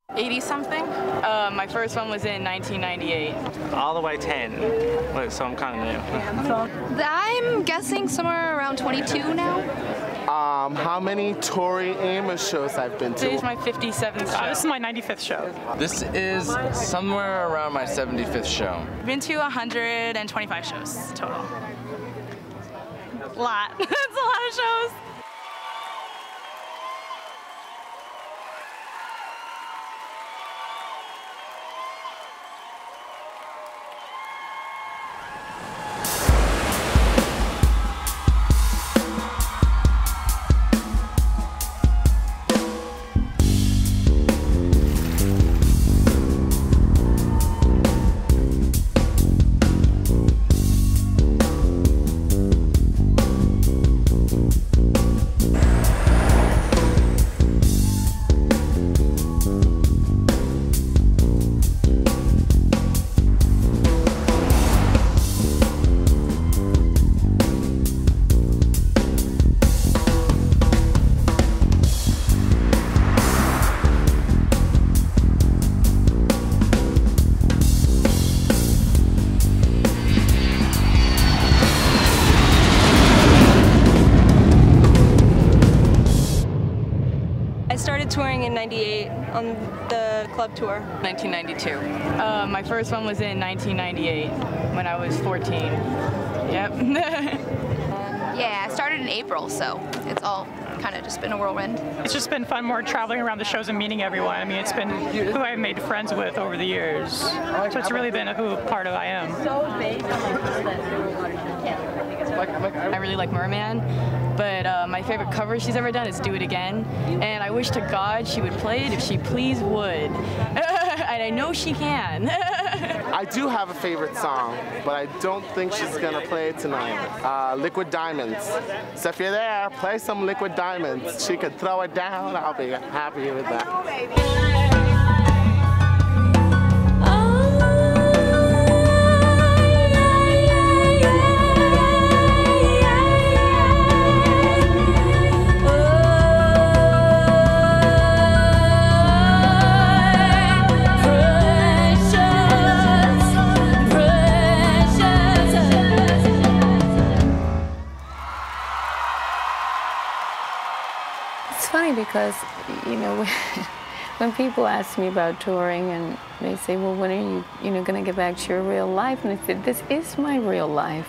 80-something. My first one was in 1998. All the way 10, so I'm kind of new. I'm guessing somewhere around 22 now. How many Tori Amos shows I've been to? Today's my 57th show. This is my 95th show. This is somewhere around my 75th show. Been to 125 shows total. A lot. That's a lot of shows. I started touring in '98 on the club tour. 1992. My first one was in 1998 when I was 14. Yep. Yeah, I started in April, so it's all kind of just been a whirlwind. It's just been fun more traveling around the shows and meeting everyone. I mean, it's been who I've made friends with over the years. So it's really been a part of I am. I really like Merman, but my favorite cover she's ever done is Do It Again, and I wish to God she would play it if she please would. And I know she can. I do have a favorite song, but I don't think she's gonna play it tonight. Liquid Diamonds. So if you're there, play some Liquid Diamonds. She could throw it down, I'll be happy with that. It's funny because, you know, when people ask me about touring and they say, well, when are you going to get back to your real life? And I said, this is my real life.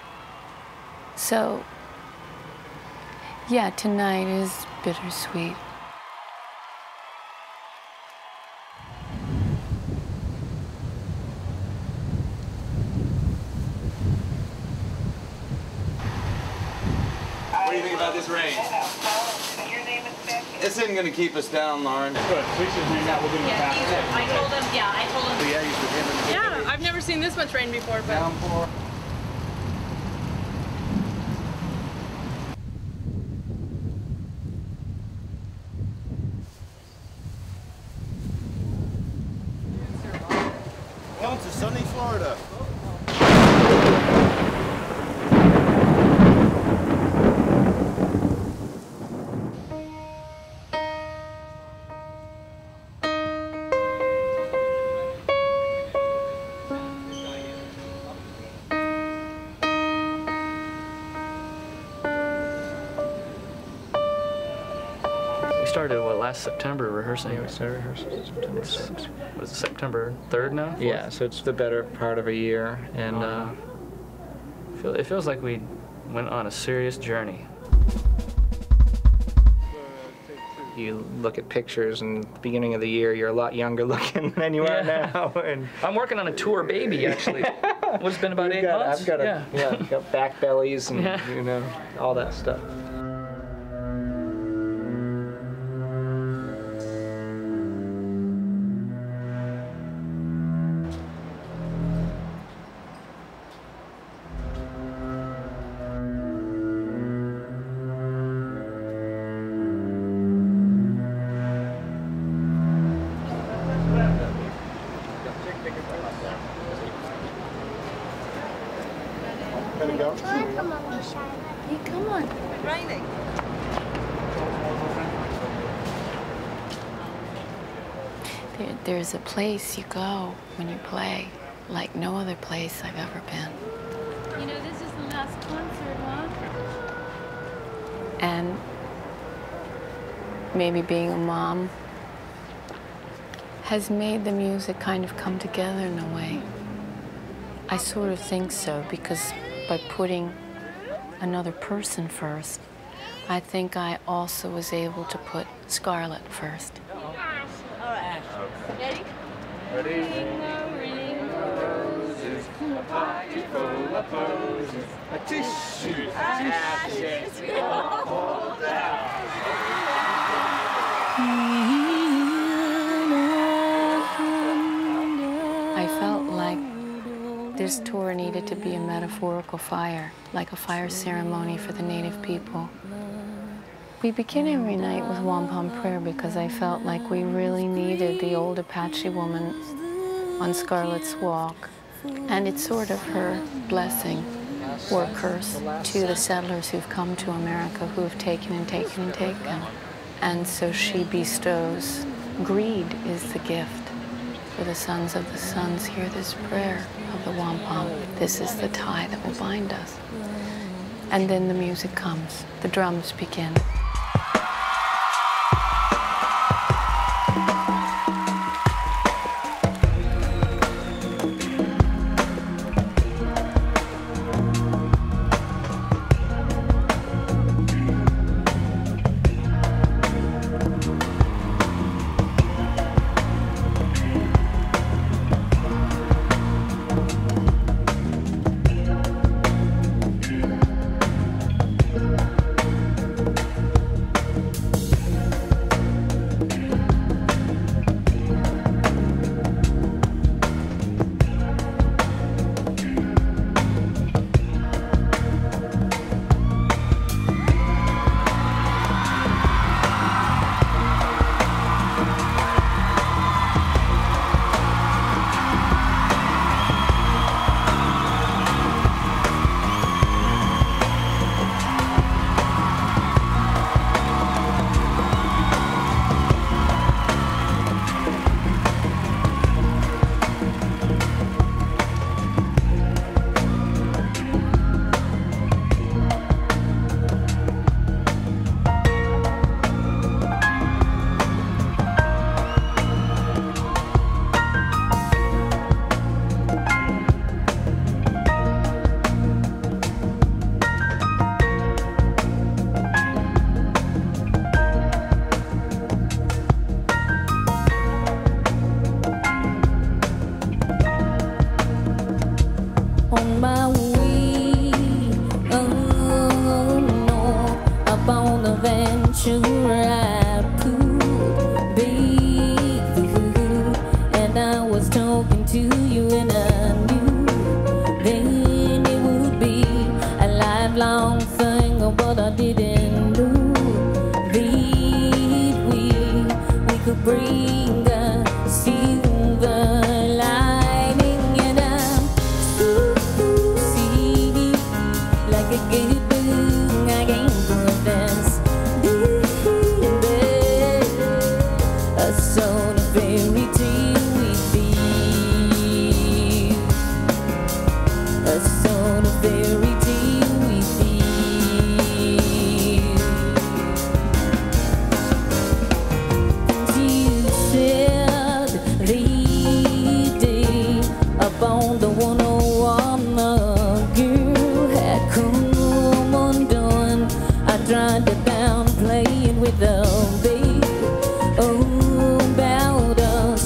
So, yeah, tonight is bittersweet. What do you think about this rain? This isn't going to keep us down, Lauren. Good. We should hang out with him. I told him. Yeah, I've never seen this much rain before, but. Downpour. Welcome to sunny Florida. We started, what, last September rehearsing? Yeah, we started rehearsing September 6th. Was it September 3rd now? 4th? Yeah, so it's the better part of a year, and it feels like we went on a serious journey. you look at pictures and at the beginning of the year, you're a lot younger looking than you are now. And I'm working on a tour baby, actually. What's been about 8 months? I've got back bellies and you know, all that stuff. Come on. It's raining. There's a place you go when you play like no other place I've ever been. You know, this is the last concert, huh? And maybe being a mom has made the music kind of come together in a way. I sort of think so, because by putting another person first, I think I also was able to put Scarlett first. All right. Ready? Ready? Roses, a pocket full of posies, a tissue, ashes, we all fall down. I felt like this tour needed to be a metaphorical fire, like a fire ceremony for the native people. We begin every night with wampum prayer because I felt like we really needed the old Apache woman on Scarlett's walk. And it's sort of her blessing or curse to the settlers who've come to America, who have taken and taken and taken. And so she bestows. Greed is the gift. For the sons of the suns, hear this prayer of the wampum. This is the tie that will bind us. And then the music comes. The drums begin. Playing with the babe, oh, about us.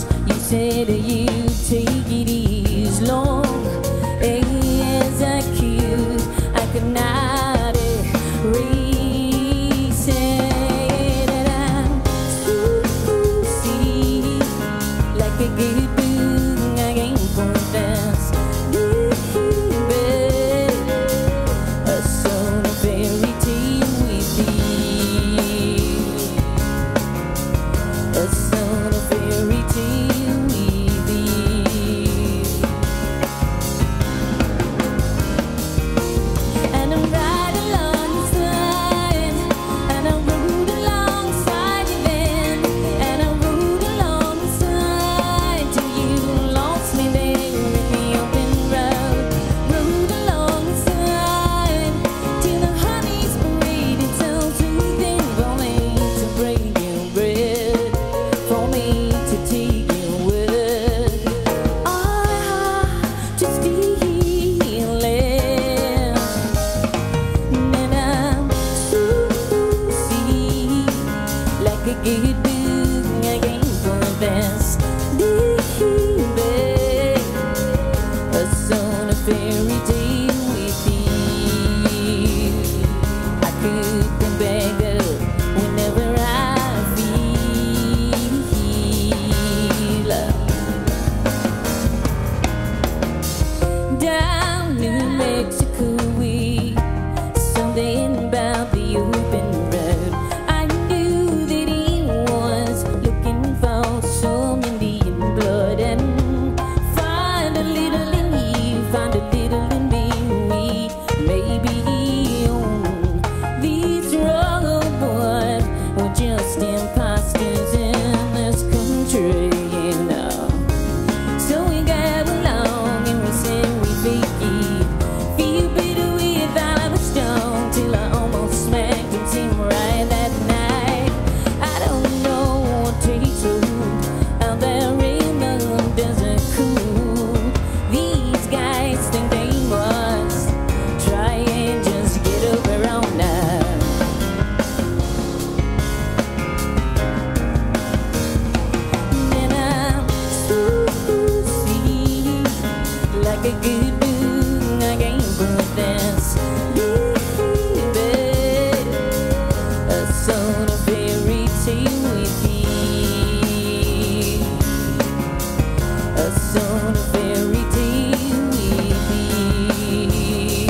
a sort of fairy tale will be.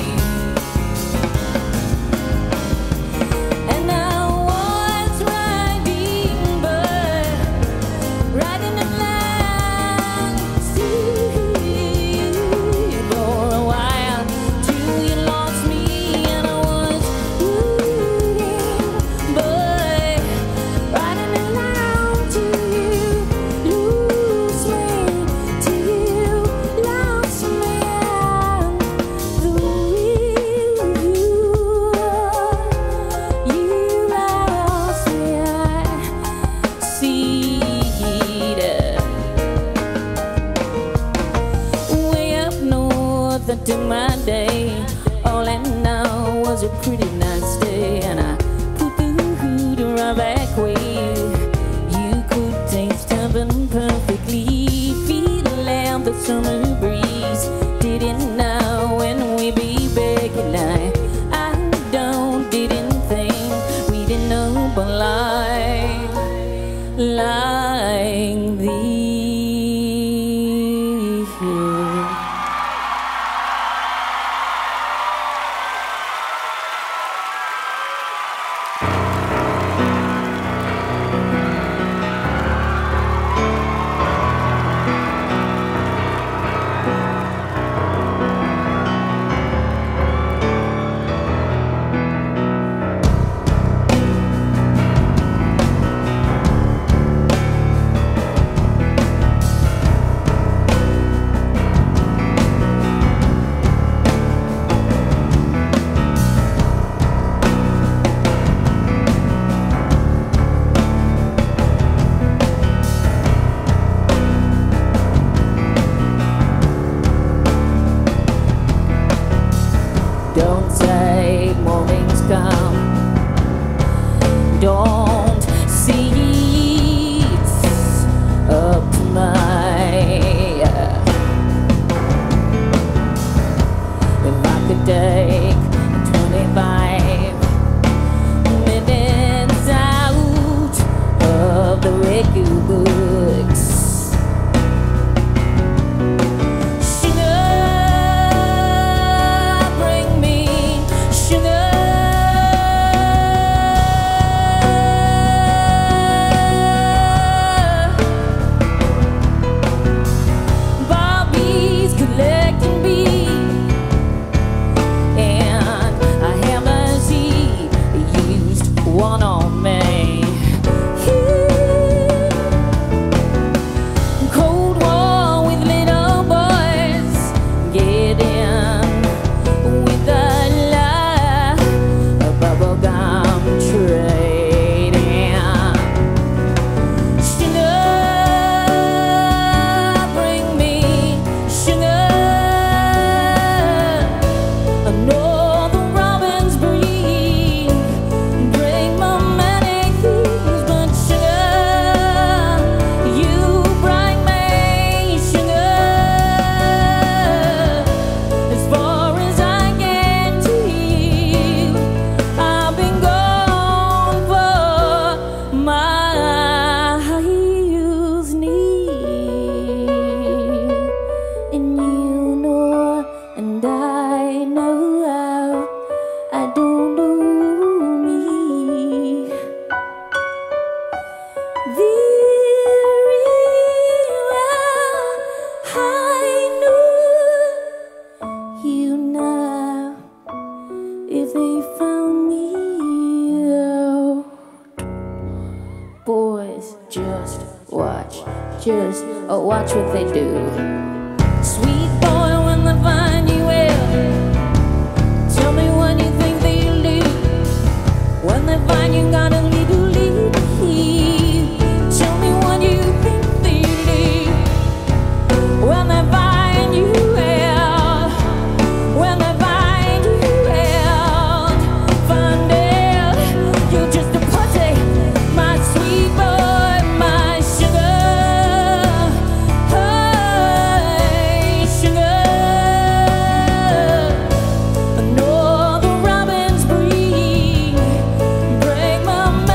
And I was riding, but riding along to you for a while till you lost me, and I was rooting, but riding along till you lose me, till you lost me, and the real you lost me. I see it way up north. I took my day. All I know was a pretty nice day, and I put the hood right back where you could taste heaven perfectly. Feel out the summer breeze. Didn't know when we'd be back, and I didn't think we didn't know but like thee. Don't say mornings come. Don't see it's up to my. If I could take 25 minutes out of the record books. Watch what they do. Sweet boy, when they find you out, tell me what you think they'll do. When they find you got a little lead, tell me what you think they'll do. When they find you out, when they find you out, find out you're just a pussy, my sweet boy, my sugar. I know the robins breathe, break my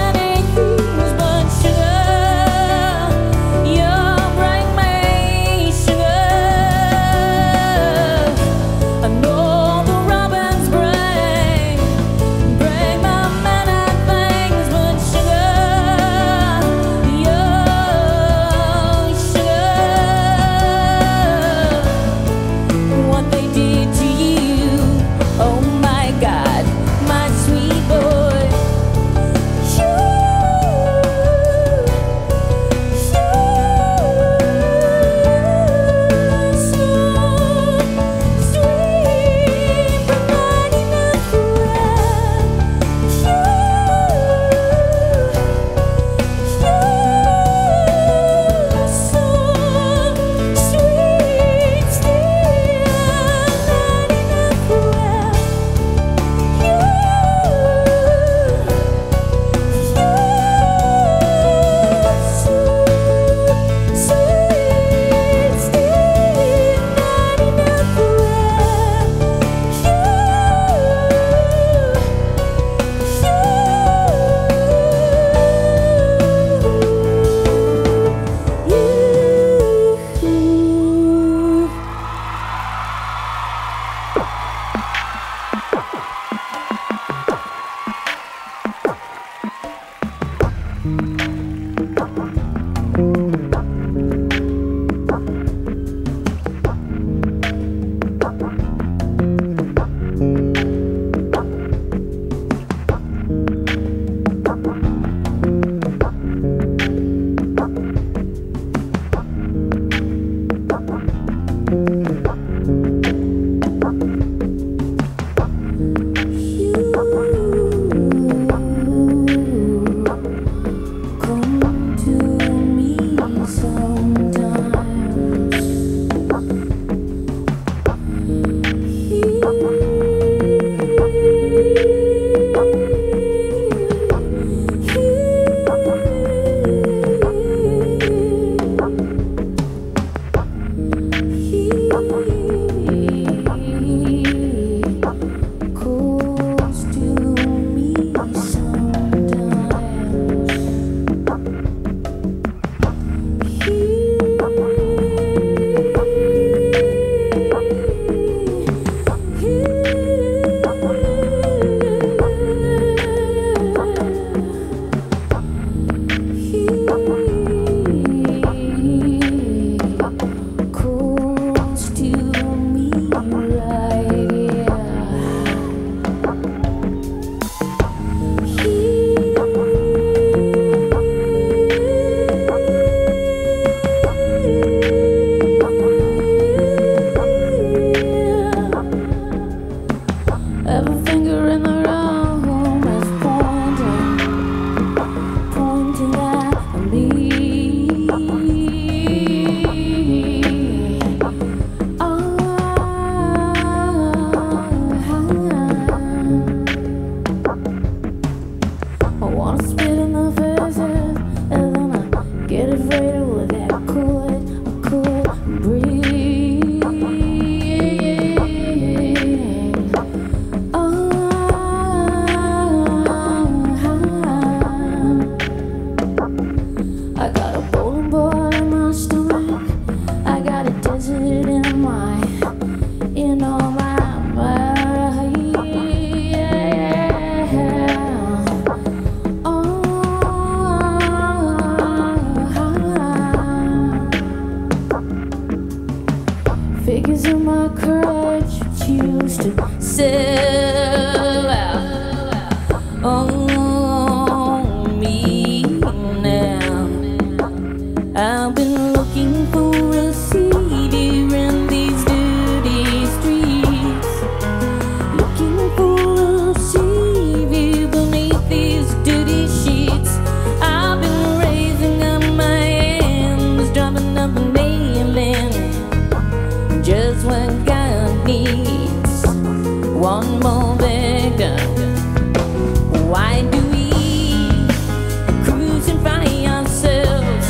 cradle that could breathe. I got a bowling ball in my stomach. I got a desert in all my mind. Figures of my courage choose to sell out on me now. I've been looking for a savior in these dirty streets, looking for a savior beneath these dirty sheets. I've been raising up my hands, dropping up a nail in just what God needs. One more victim. Why do we crucify ourselves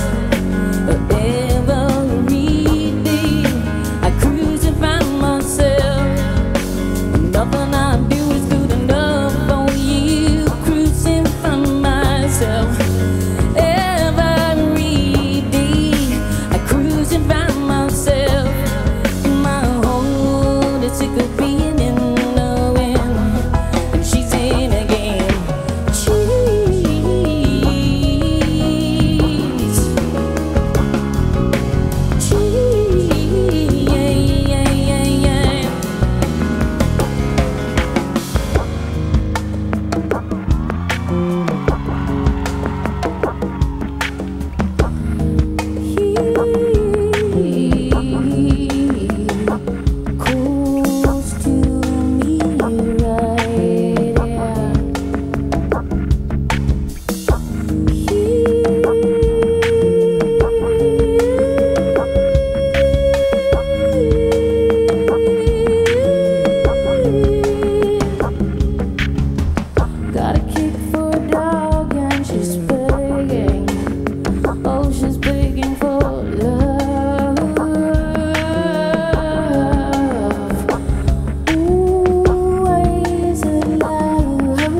every day? I crucify myself. Nothing I do is good enough for you. Crucify myself every day. I crucify myself. My heart is sick of being in knowing, and she's in again. Close to me right Got a kick for a dog and she's begging. Oh, she's begging for love. Ooh, ways of love.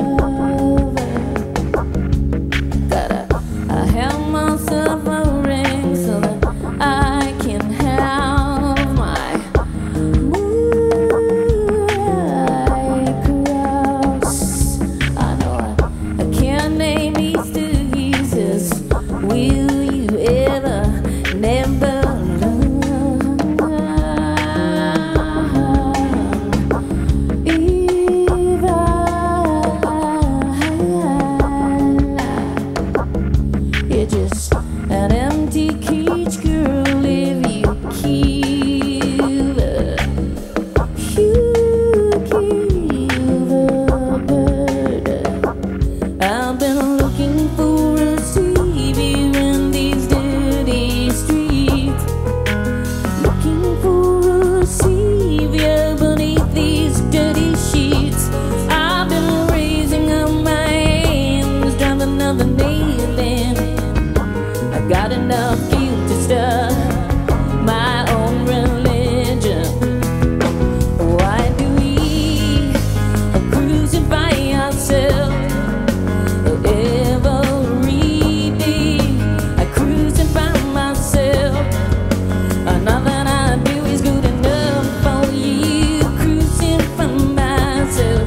I have myself a ring so that I can have my moonlight cross. I know I can't name these diseases. Will you ever, never learn? You're just an empty cage, girl, if you kill the bird. I've been looking for a savior in these dirty streets, looking for a savior beneath these dirty sheets. I've been raising up my hands, driving another nail in. I got enough guilt to start my own religion. Why do we crucify ourselves every day? I crucify myself. Nothing I do is good enough for you. Crucify myself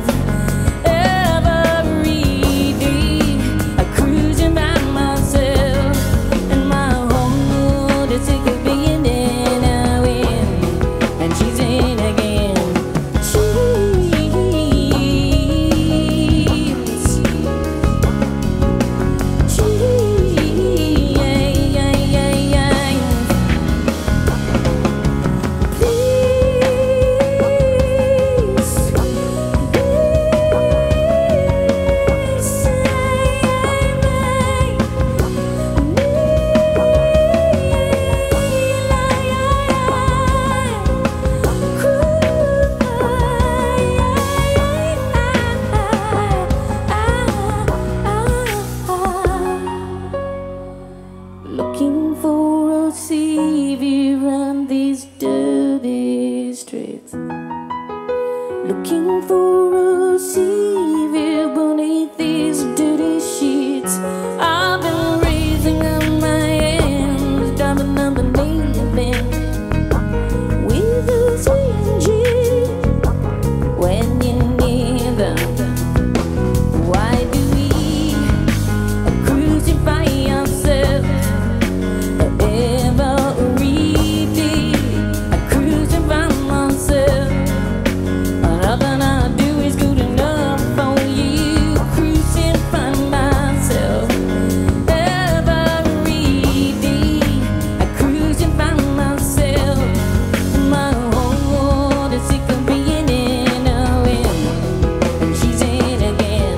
every day. I crucify myself, and my heart is sick of being in a win, and she's in again. looking for a savior on these dirty streets. Looking for a savior beneath these dirty sheets. I've been raising up my hands, diving underneath them with a stranger when you need them. Why do we crucify ourselves every day? I crucify myself. Nothing I do is good enough for you. Crucify myself every day. I crucify myself. My heart is sick of being in a wind, and she's in again.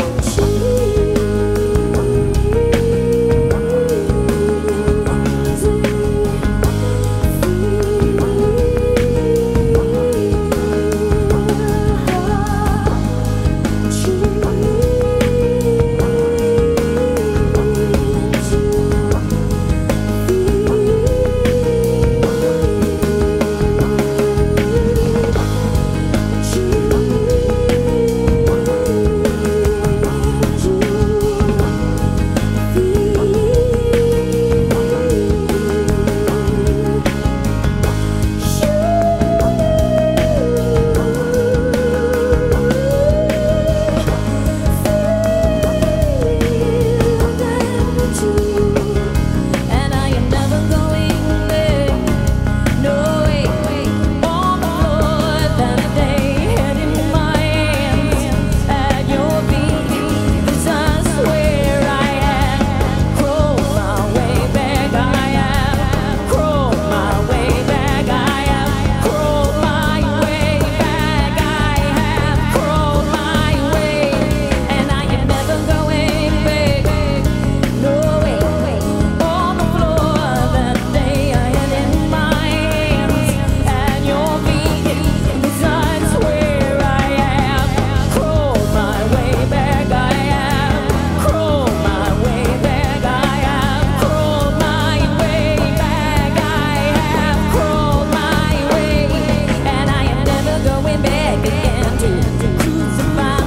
And I am never going there. No way. On the floor that day, head in my hands at your feet. 'Cause I swear I have crawled my way back. I have crawled my way back. I have crawled my way back. I have crawled my way, and I am never going back. No way. On the floor that day, I had in my hands at your feet. 'Cause I swear I have crawled my way back. I have crawled my way back. I have crawled my way back. I have crawled my way, and I am never going back again to crucify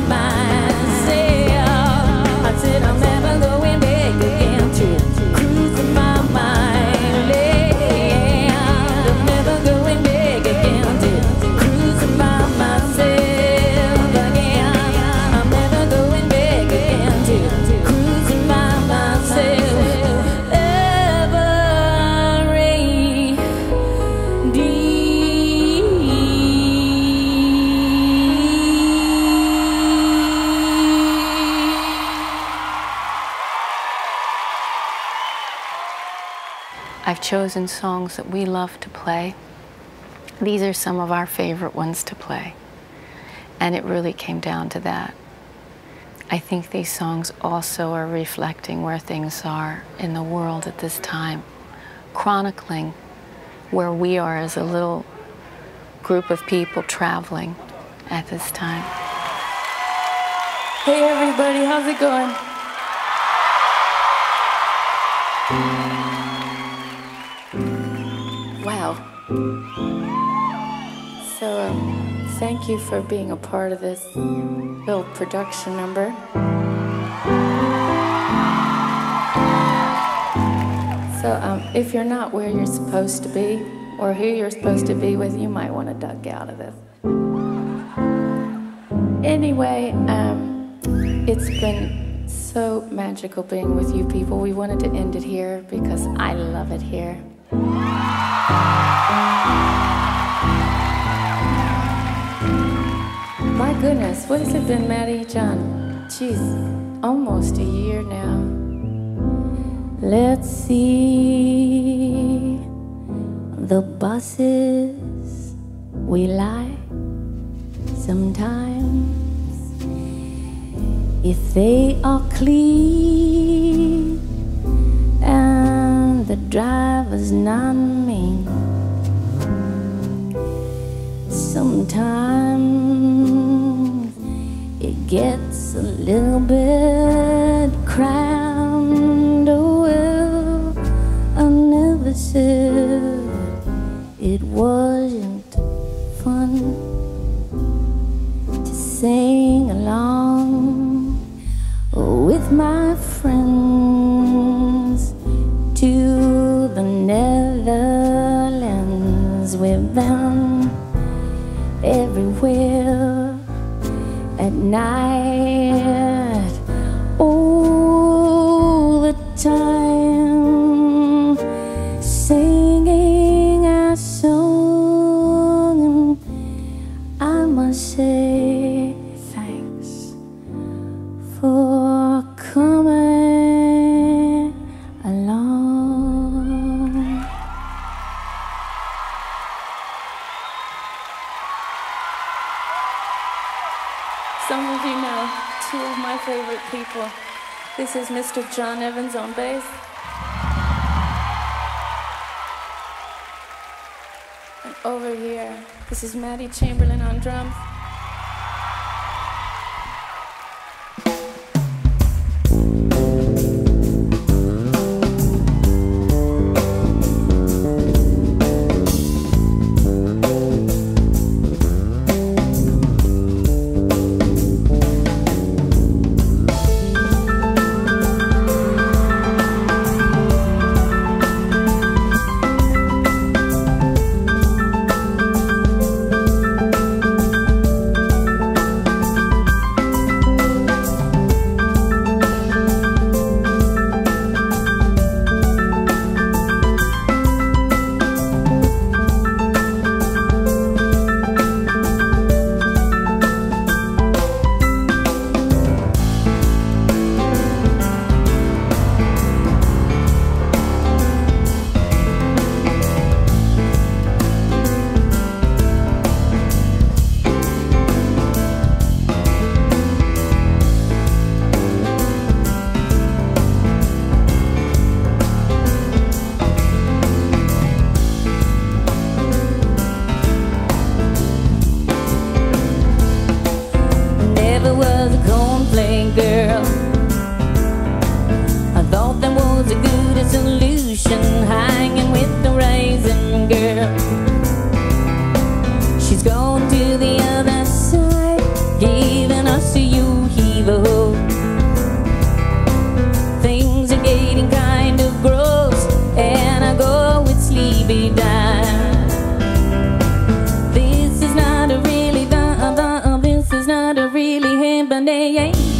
myself. I said I'm never going back again to crucify myself. I'm never going back again to crucify myself again. I'm never going back again to crucify myself I've chosen songs that we love to play. These are some of our favorite ones to play. And it really came down to that. I think these songs also are reflecting where things are in the world at this time, chronicling where we are as a little group of people traveling at this time. Hey everybody, how's it going? Wow. So, thank you for being a part of this little production number. So, if you're not where you're supposed to be, or who you're supposed to be with, you might want to duck out of this. Anyway, it's been so magical being with you people. We wanted to end it here because I love it here. My goodness, what has it been, Maddie, John? Jeez, almost a year now. Let's see the buses we like sometimes. If they are clean and the driver's not mean, sometimes it gets a little bit crammed. Oh, well, that said it wasn't fun to sing along with my friends to the Netherlands. We've been everywhere at night, all the time, singing our song. And I must say thanks for coming along. Some of you know two of my favorite people. This is Mr. John Evans on bass. And over here, this is Maddie Chamberlain on drums. Never was a cornflake girl. I thought that was a good solution, hanging with the raisin girl. She's gone to the other side, giving us a yo-heave-a-ho. Things are getting kind of gross, and I go with sleepy time. This is not a really this is not a really happening.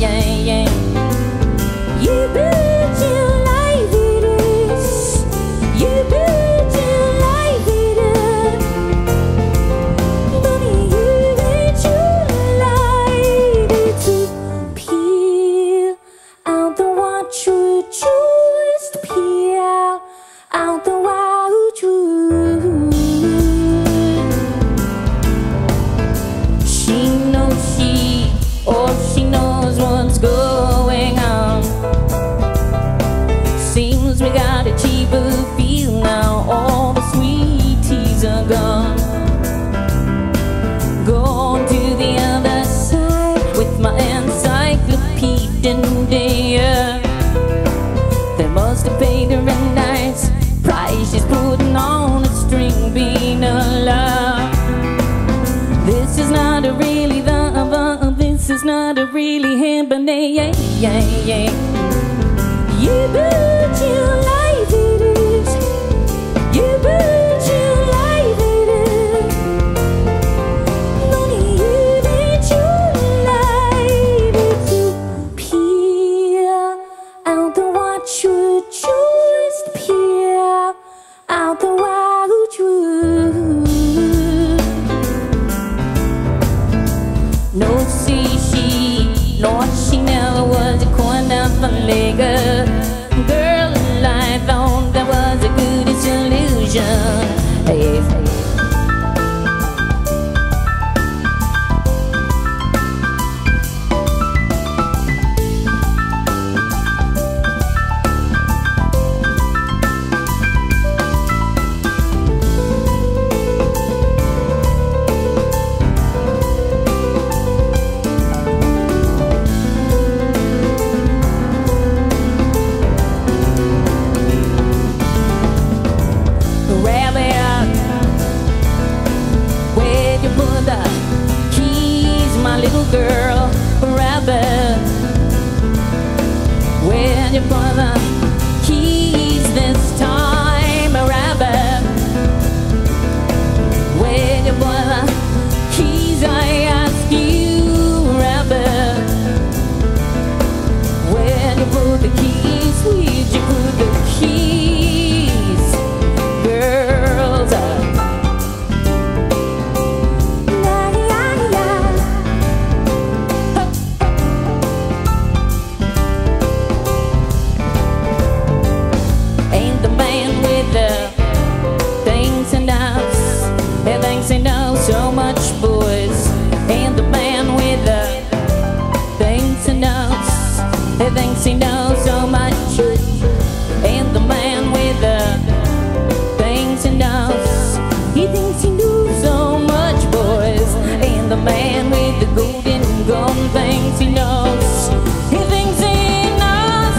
You bet your life it is. You bet your life it is. Bunny, you bet your life it to peel out the watch you choose to peel out the wild truth. She knows she knows what's going on. Seems we got a cheaper feel now. All the sweet teas are gone. Gone to the other side with my encyclopedia. They must have paid her a nice price. She's putting on a string bean of love. This is not a really this is not a really happening. You bet your life it is. You bet your life it is. Money, you bet your life it to peel out the watch you choose to peel out the wild truth. No, see, Lord, she never was a cornflake girl. I thought that was a good solution. Hey. girl, rabbit. When you put the keys this time, rabbit. When you put the keys, I ask you, rabbit. When you put the keys, where'd you put the keys, girls? Ain't the man with the things and outs, he thinks he knows so much, boys. Ain't the man with the things and outs, he thinks he knows so much. And the man with the things and outs, he thinks he knows so much, boys. And the man with the golden gun thinks he knows, he thinks he knows,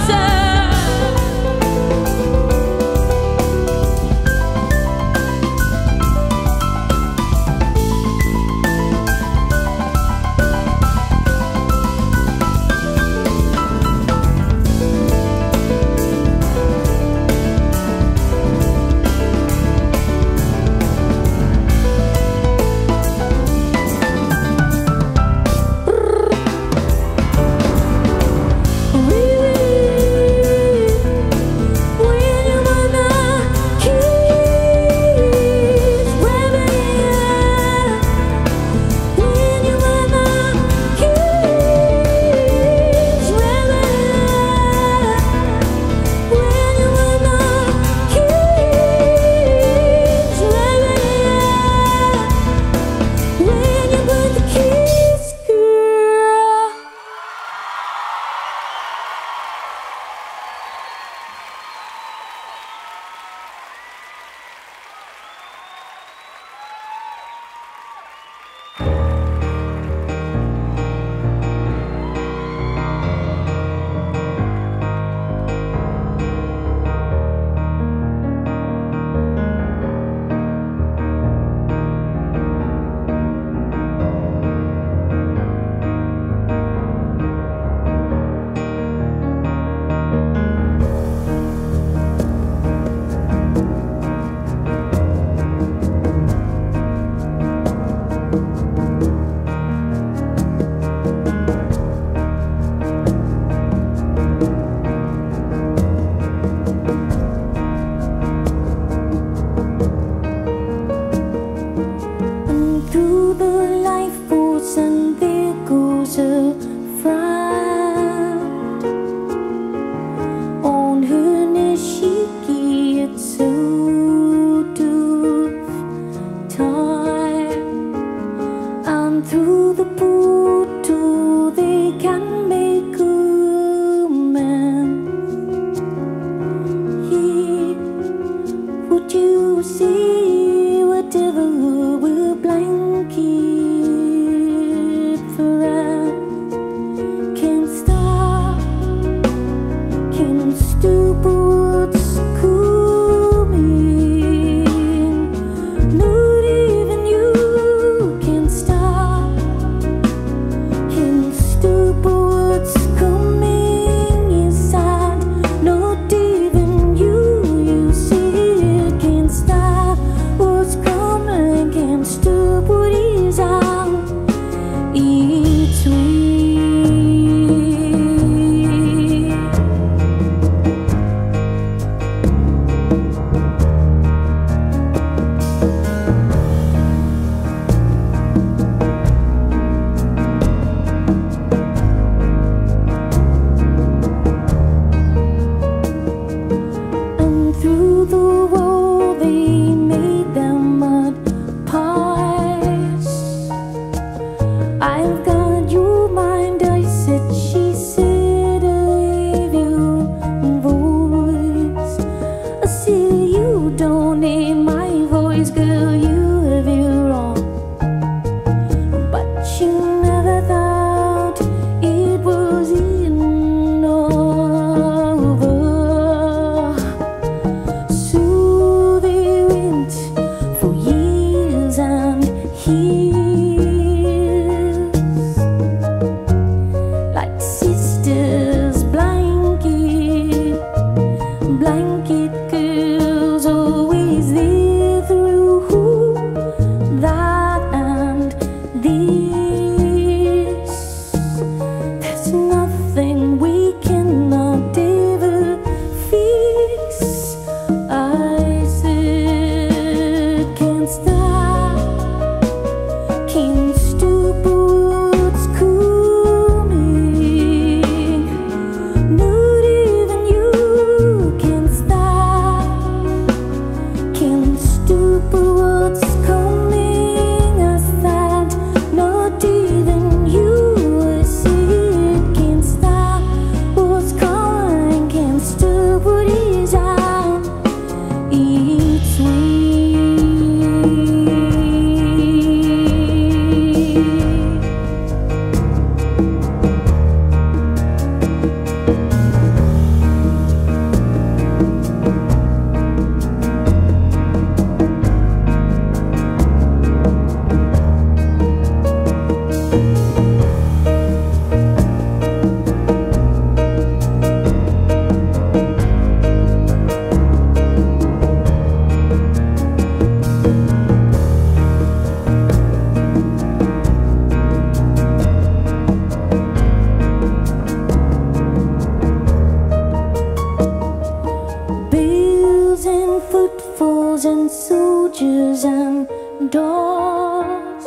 footfalls and soldiers and dogs,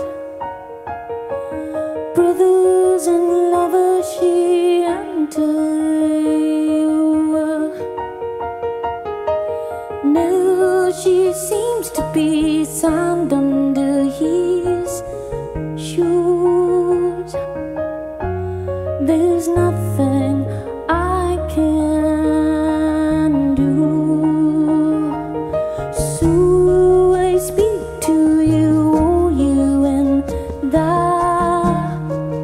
brothers and lovers she entered. Now she seems to be sand under his shoes. There's nothing I can do, so I speak to you, oh you and that.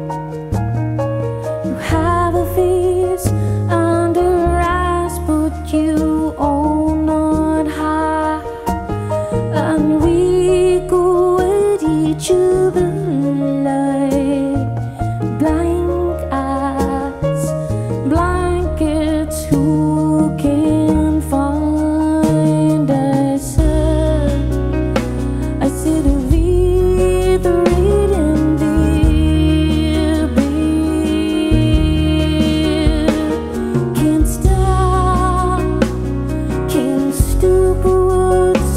You have a face and a eyes, but you are not high, and we go at each other like blank eyes, blankets. Who can find? I said read the reading there, babe. Can't stop, can't stop what's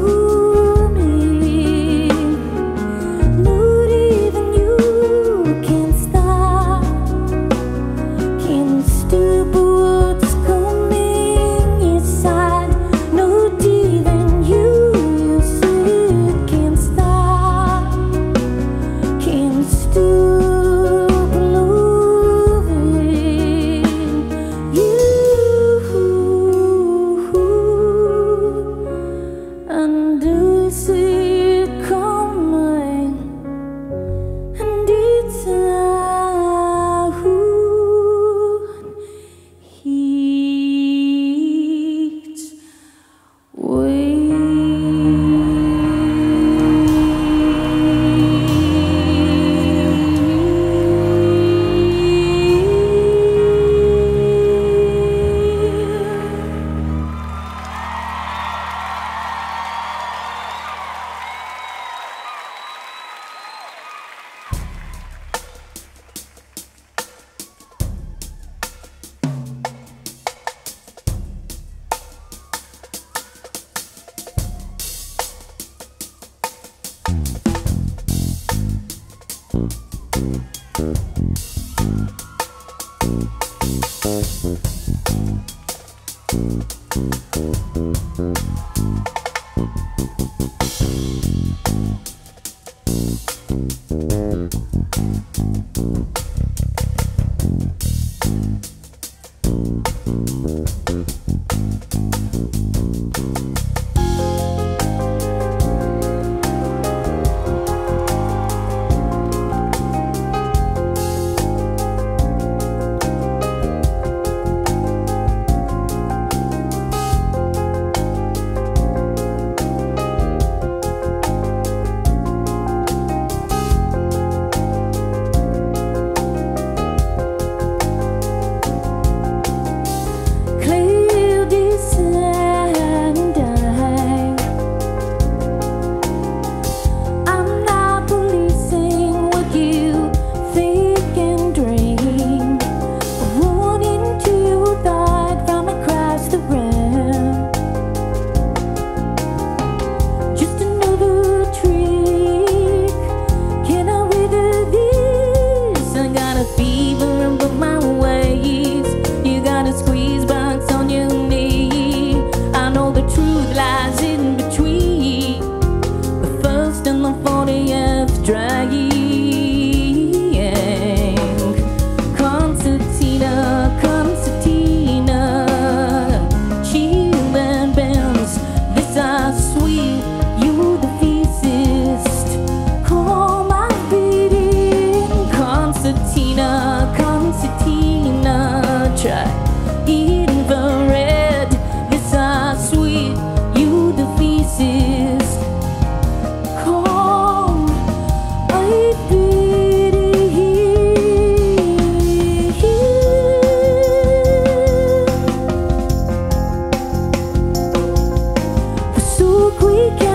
coming. Not even you can stop, can't stop what's coming inside. Not even you said can't stop, can't stop loving you. And I see it coming, and it's out. Heat we can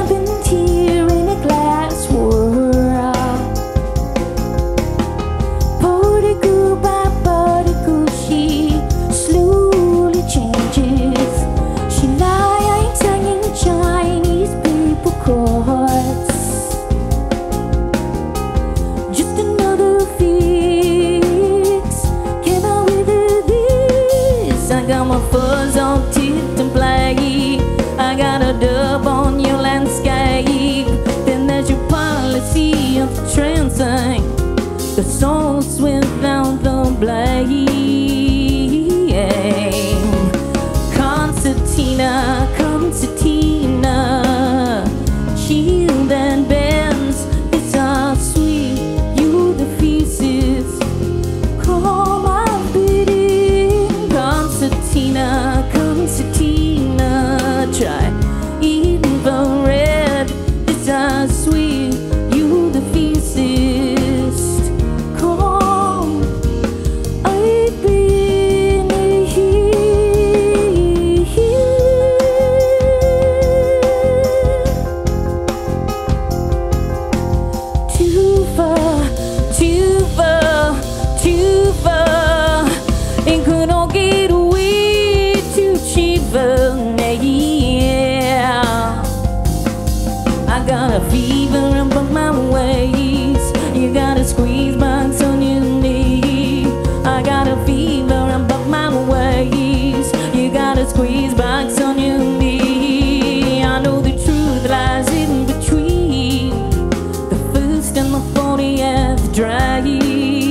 I got a fever above my waist. You got a squeeze box on your knee. I got a fever above my waist. You got a squeeze box on your knee. I know the truth lies in between the first and the 40th drive.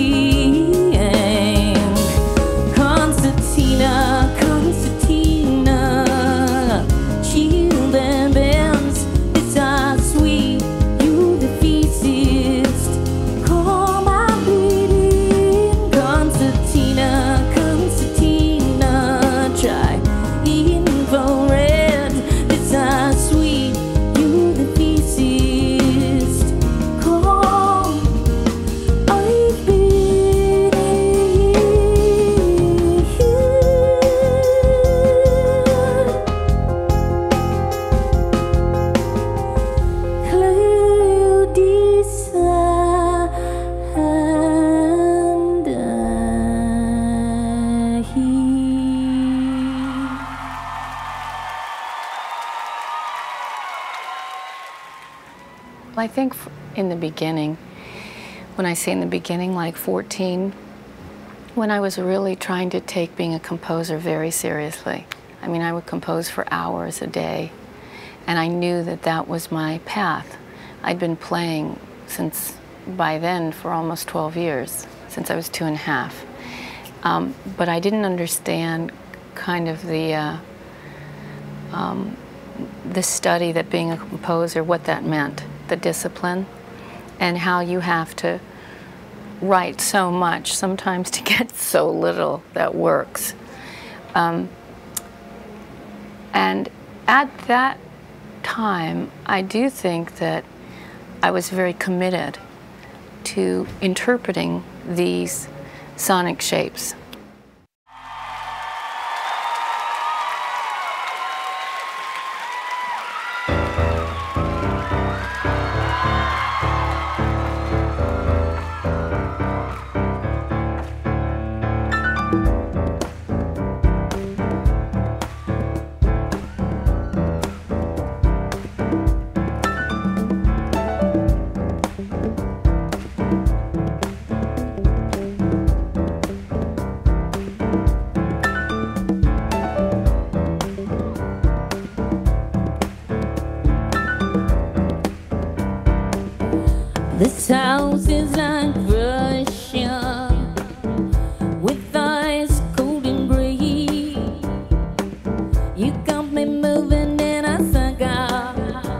Concertina, Concertina, shield and bends. It's our sweet, you the physicist. Call my bleeding Concertina, Concertina, try infrared. It's our sweet, you the physicist. Call, I've been I think in the beginning, when I say in the beginning, like 14, when I was really trying to take being a composer very seriously. I mean, I would compose for hours a day, and I knew that that was my path. I'd been playing since, by then, for almost 12 years, since I was 2.5. But I didn't understand kind of the study that being a composer, what that meant, the discipline, and how you have to write so much sometimes to get so little that works. And at that time, I do think that I was very committed to interpreting these sonic shapes. This house is like Russia, with eyes cold and gray. You got me moving and I forgot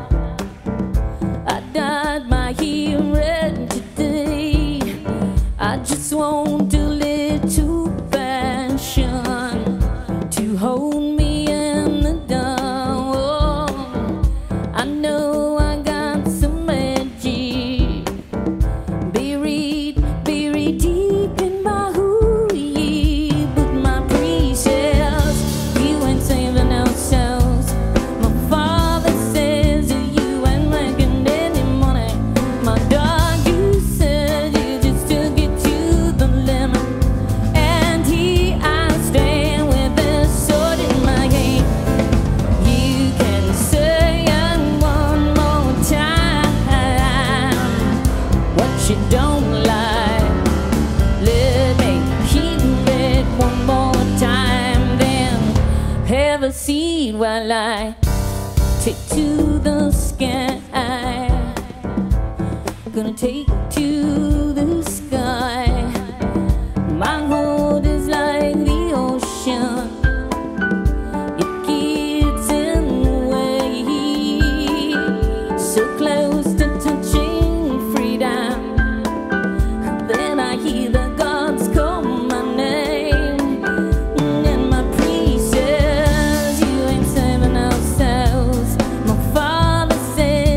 I dyed my hair red today. I just want a little passion to hold me in the dark. I know I got some magic buried deep in my hooey, but my precious, you ain't saving ourselves. My father says you ain't making any money. My dog, you said you just took it to the limit. And here I stand with this sword in my hand. You can say it one more time, what you don't like. Let me hear it one more time, then have a seat while I take to the sky. Gonna take you to the sky. My heart is like the ocean. It gets in the way. So close to touching freedom. Then I hear the gods call my name. And my priest says you ain't saving ourselves. My father says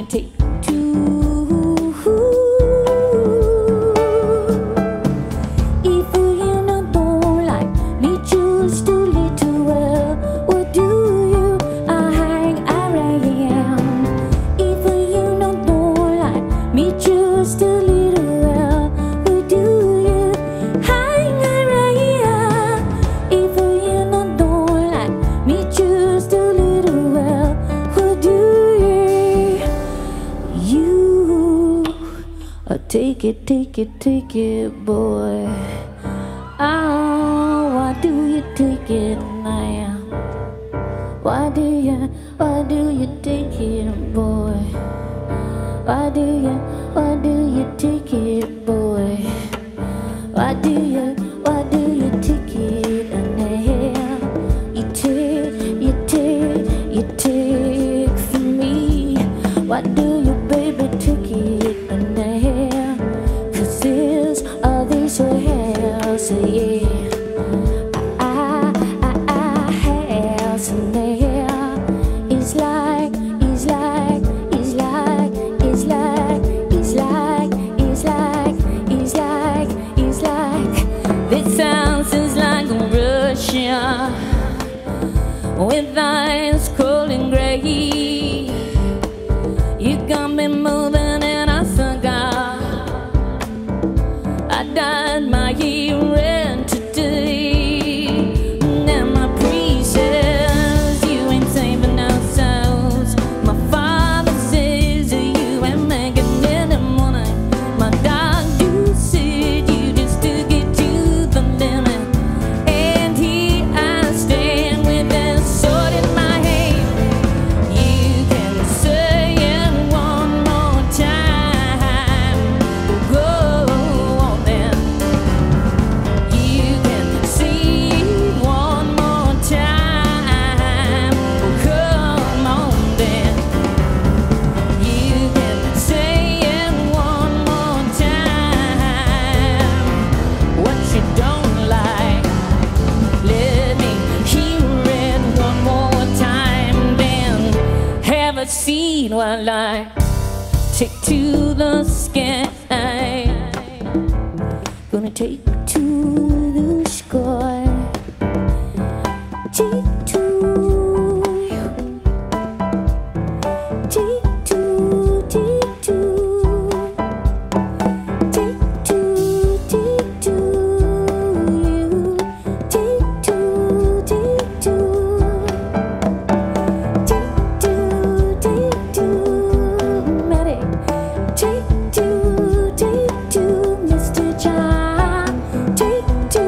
take two. If you don't like me just a little, well, what do you? I hang around. If you don't like me just a little, well, what do you? Hang around. If you don't like me just a little, well, what do you? Take it, boy. Oh, why do you take it now? Why do you take it, boy? Why do you take it, boy? Why do you take it now? You take from me. Why do you, baby, take it now? This a house, yeah. House now. It's like this sounds is like Russia with eyes cold and gray. You got me moving and I forgot. I dyed my hair red today. Now my priest says you ain't saving no souls. My father says you ain't making any money. My doctor said you just took it to the limit. And here I stand with that sword in my hand. You can say it one more time. Go on then. You can see one more time. Come on then. You can say it one more time. What you don't like, let me hear it one more time. Then have a seat while I take to the sky. Gonna take to the sky. Take to. Take to. Take to. Take to. Take to. You. Take to. Take to. Take to. Take to. Mary. Take to. Take to. Mr. John. Take to.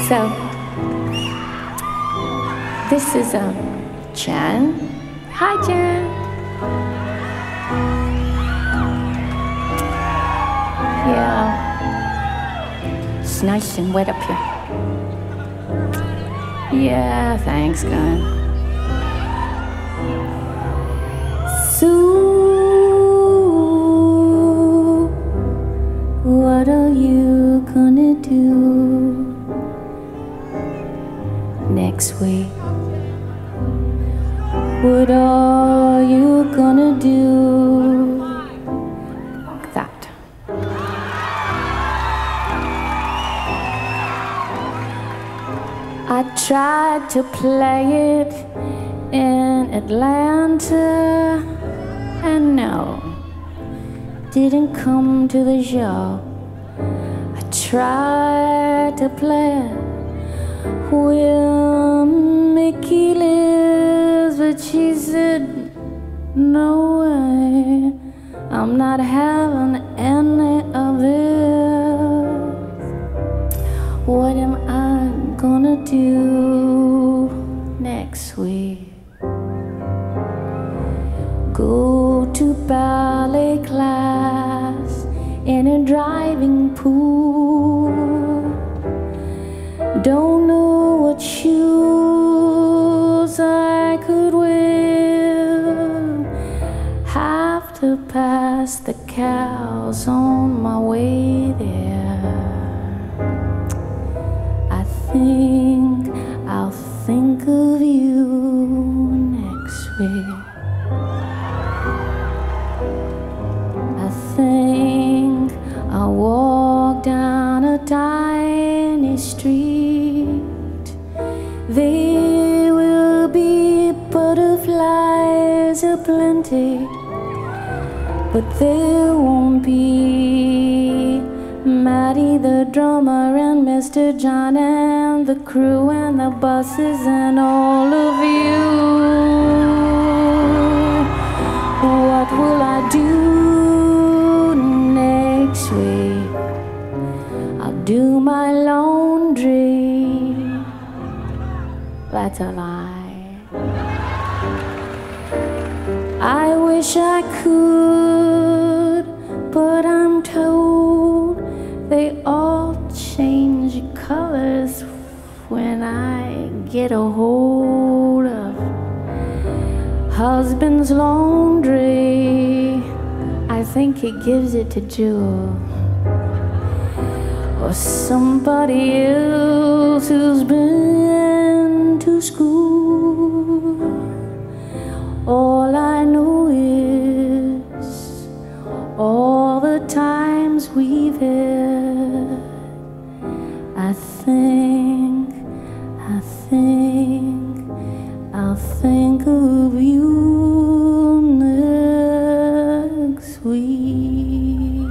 So, this is Jan. Hi, Jan. Yeah, it's nice and wet up here. Yeah, thanks, God. So, what are you gonna do next week? What are you gonna do? That. I tried to play it in Atlanta, and no, didn't come to the show. I tried to play it where Mickey lives, but she said, no way, I'm not having any of this. What am I gonna do next week? Go to ballet class in a driving pool. Don't know what shoes I could wear. Have to pass the cows on my way there. I think I'll think of you next week. I think I'll walk down a tiny street. There will be butterflies aplenty, but there won't be Maddie the drummer and Mr. John and the crew and the buses and all of you. What will I do next week? I'll do my laundry. That's a lie. I wish I could, but I'm told they all change colors when I get a hold of husband's laundry. I think he gives it to Jewel or somebody else who's been to school. All I know is all the times we've had. I think I'll think of you next week.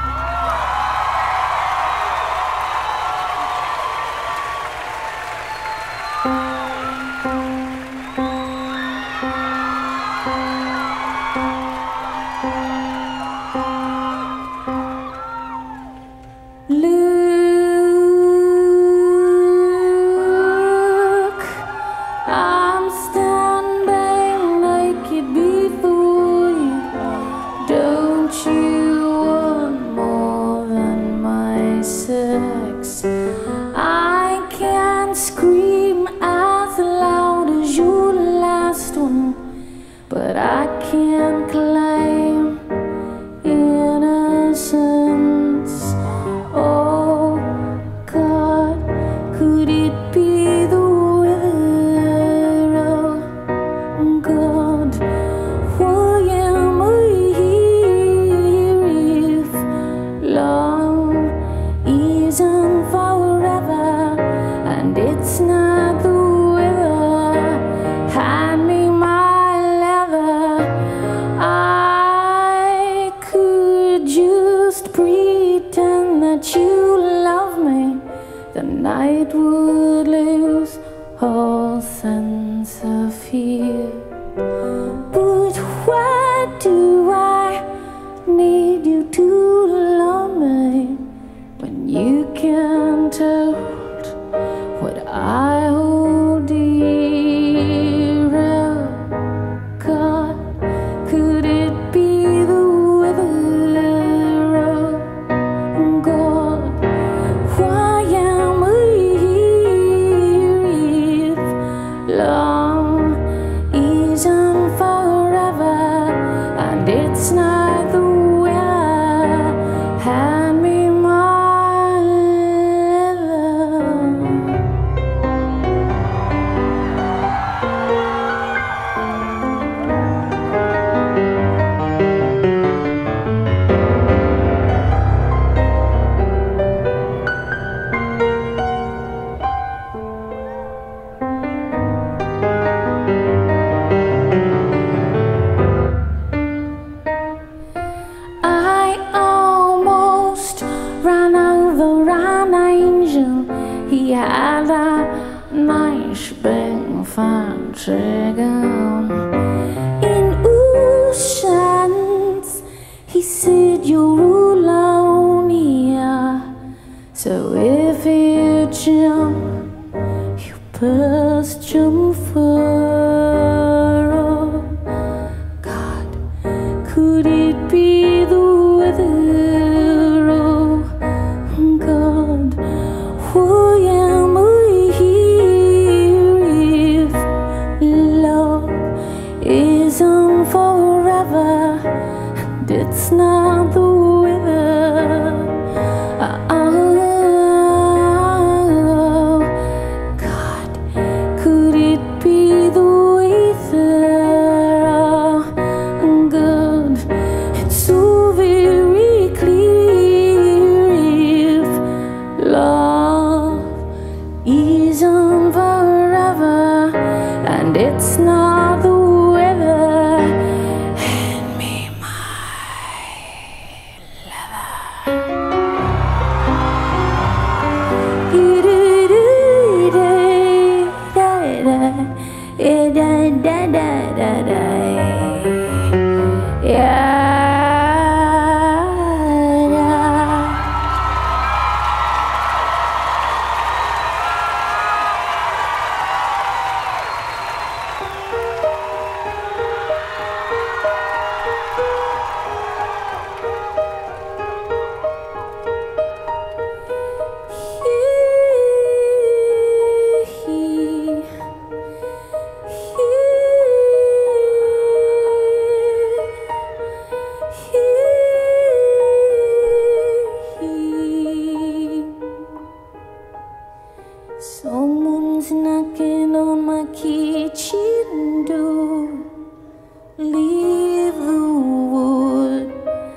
Look, I'm standing naked before you. Don't you want more than my sex? I can't scream as loud as your last one, but I can't claim innocence. Oh God, could it be the weather? Oh God, why am I here if love isn't forever and it's not the weather? Hand me my leather. I could just pretend that you love me. The night would lose all sense of fear. But why do I need you to love me when you can't hold we had a nice big fun chicken in oceans. He said you're alone here, so if you jump, you must jump far. Oh God, could it be the weather? Oh God, why am I here if love isn't forever? And it's not the weather. Oh God, could it be the weather? Oh God, it's so very clear if love isn't forever and it's not the weather. Hand me my Someone's knocking on my kitchen door. Leave the wood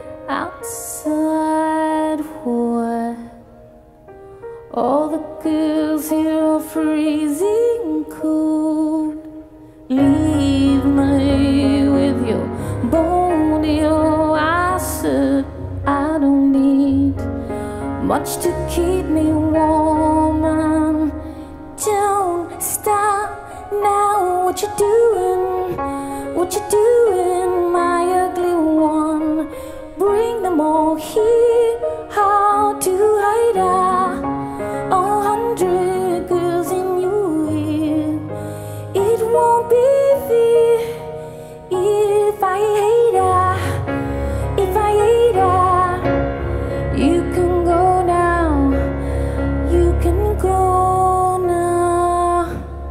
outside for all the girls here are freezing cold. Leave me with your bony. Oh, I said I don't need much to keep me warm. And don't stop now. What you doing? What you doing, my ugly one? Bring them all here. How to hide 100 girls in your ear. It won't be fair if I hate her. If I hate her, you can go now. You can go now.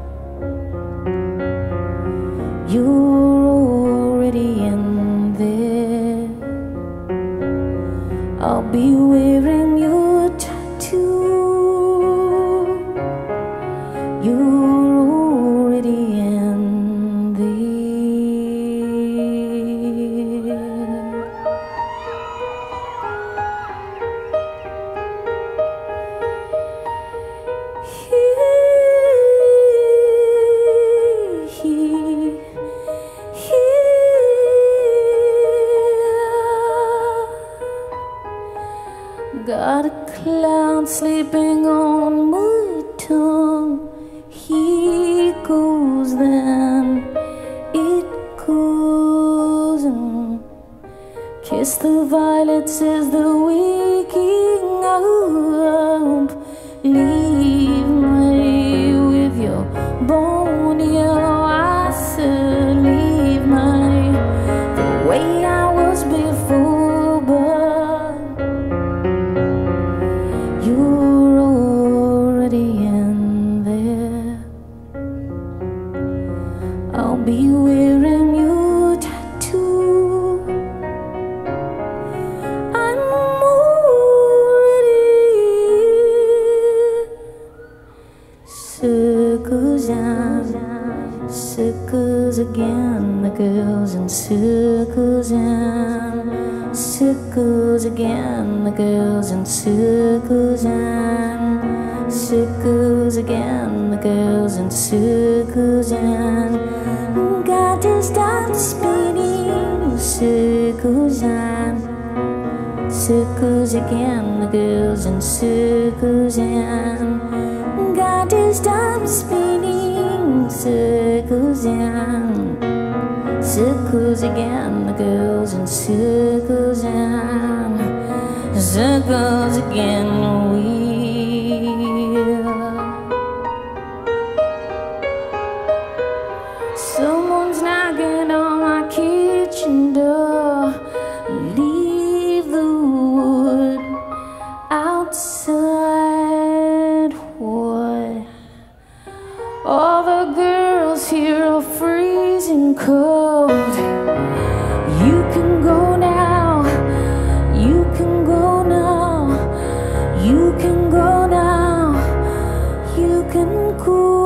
You're already in there. I'll be wearing your tattoo. You're already in there. Got a cloud sleeping on my tongue. He goes, then it goes. And kiss the violets as they're waking up. Leave me with your bony. Oh, I said leave me the way I was before, but you're already in there. I'll be wearing your tattoo. I'm already circles and circles again. The girls in circles and circles again. The girls in circles and circles again. The girls in circles and got to stop spinning. Circles and circles again, the girls in circles, and God just stops spinning circles and circles again, the girls in circles and circles again. Someone's knocking on my kitchen door. Leave the wood outside. What? All the girls here are freezing cold. You can go now. You can go now. You can go now. You can go.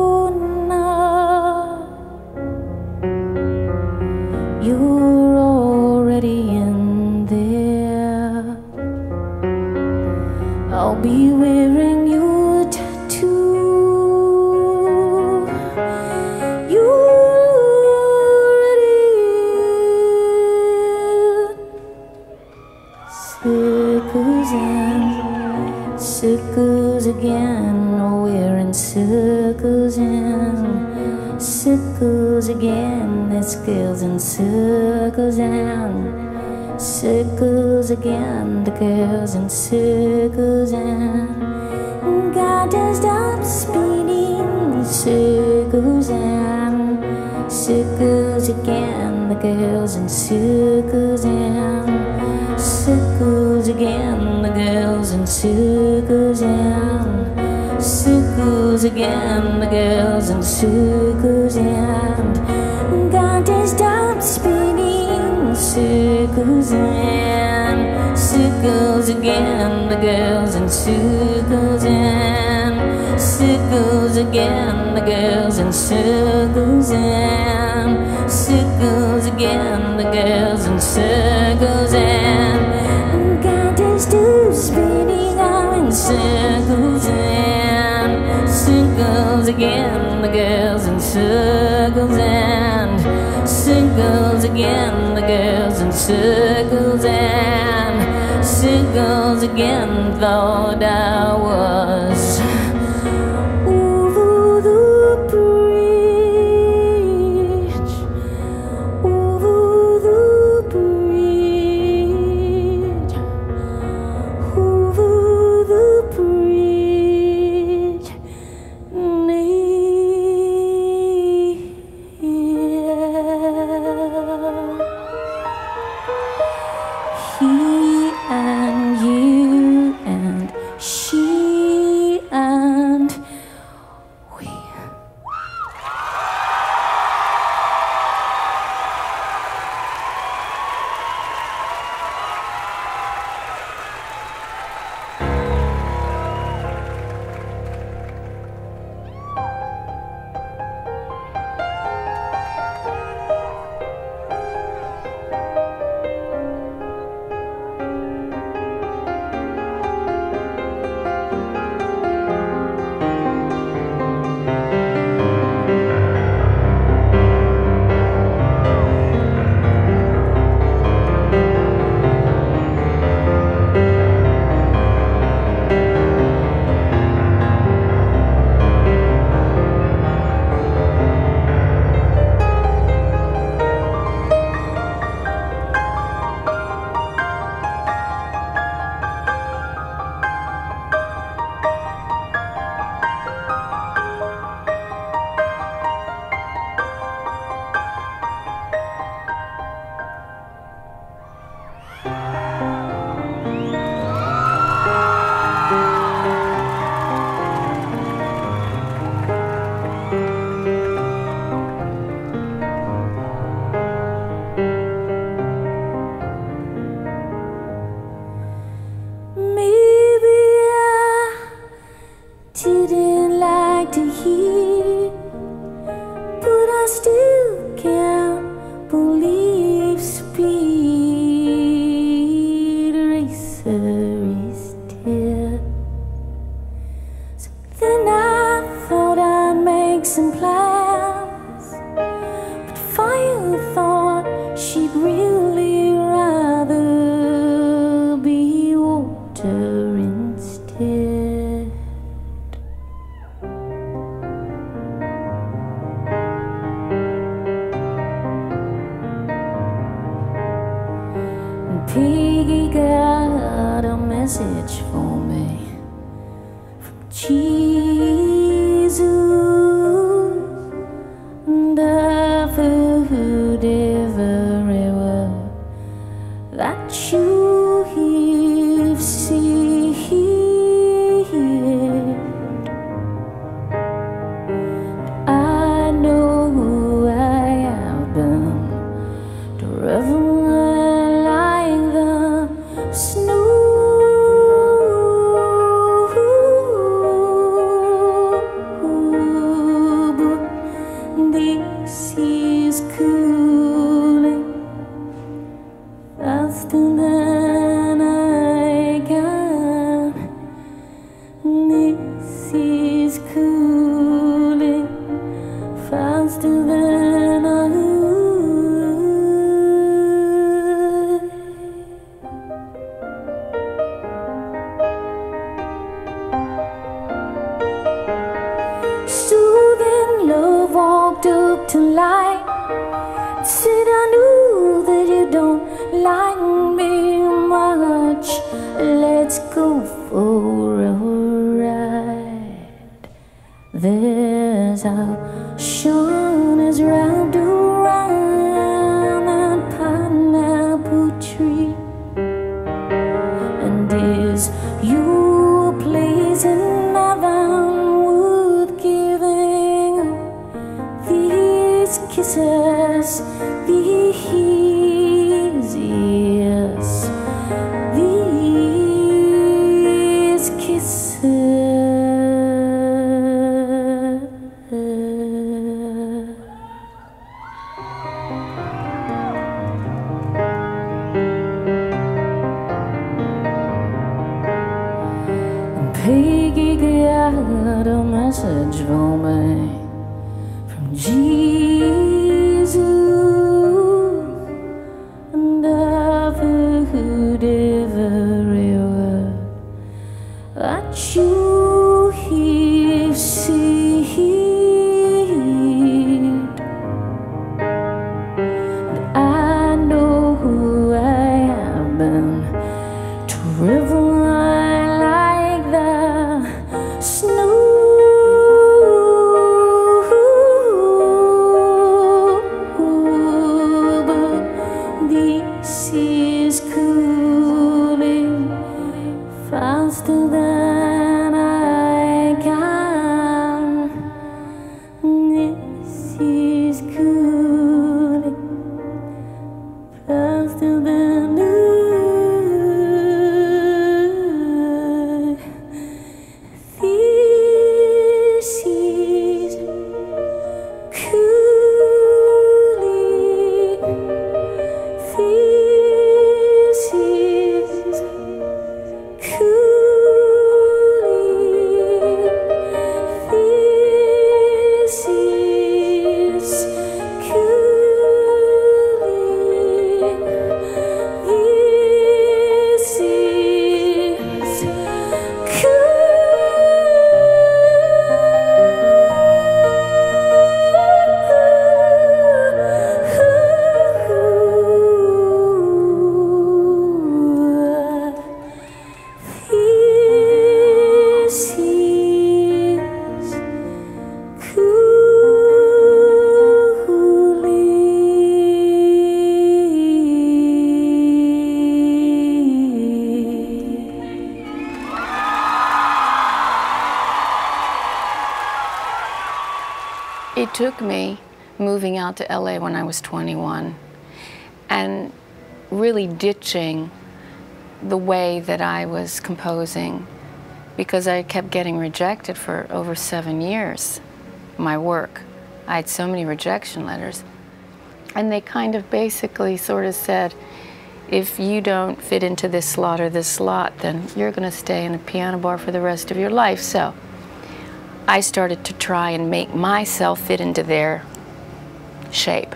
You're already in there. I'll be wearing your tattoo. You're already in. Circles and circles again. We're in circles and circles again. There's girls in circles and circles again. The girls in circles and God just stops spinning circles and circles again. The girls in circles and circles again. The girls in circles and circles again, the girls in circles, and God just stops spinning circles and circles again, the girls in circles and circles again, the girls in circles and circles again, the girls in circles and God just stops spinning out in circles and circles again, the girls in circles and circles again, the girls in circles and circles again. Thought I was over the bridge, over the bridge, over the bridge. He and you and she and we. water instead. Piggy got a message for me from Jesus, and I've heard every word that you've said. I know who I have been to revel like the snow. This is cooling faster than I can. This is cooling faster than I Soothing love walked up to light, said I knew that you don't like me much. Let's go for a ride. There's how Sean is wrapped around that pineapple tree, and is your place in heaven worth giving up these kisses, these years, these kisses. Peggy got a message for me from Jesus, and I've heard every word that you have said. And I know who I have been to revel like the snow. But this is cooling faster than I can. This is cooling faster than I. This is cooling. This is cooling. This is cooling. This is It took me moving out to LA when I was 21 and really ditching the way that I was composing, because I kept getting rejected for over 7 years, my work. I had so many rejection letters. And they kind of basically sort of said, if you don't fit into this slot or this slot, then you're going to stay in a piano bar for the rest of your life. So I started to try and make myself fit into their shape.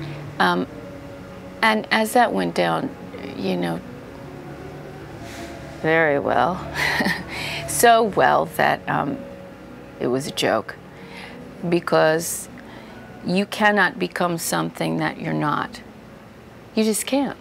And as that went down, you know, very well. So well that it was a joke. Because you cannot become something that you're not. You just can't.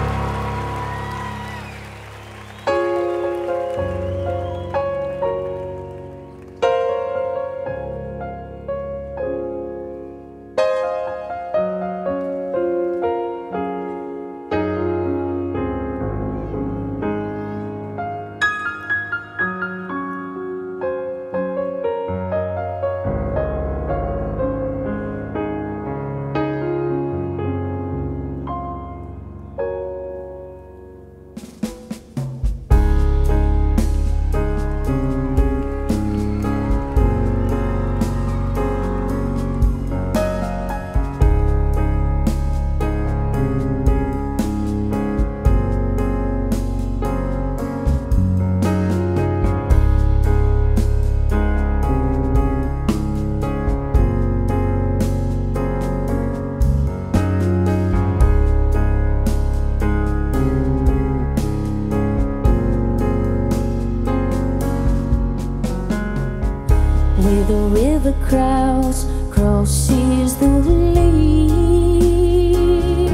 Where the river crosses the lake,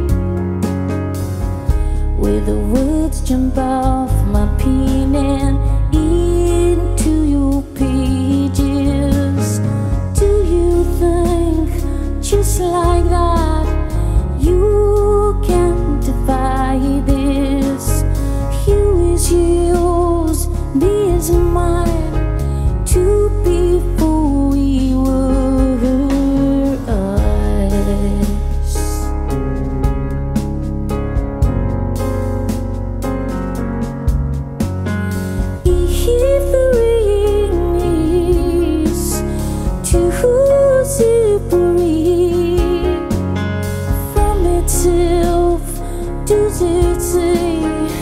where the words jump off my pen and into your pages. Do you think just like that you can defy this? You is yours, me is mine. To before we were us. If the ring is too slippery from itself, does it say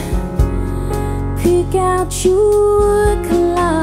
pick out your cloud?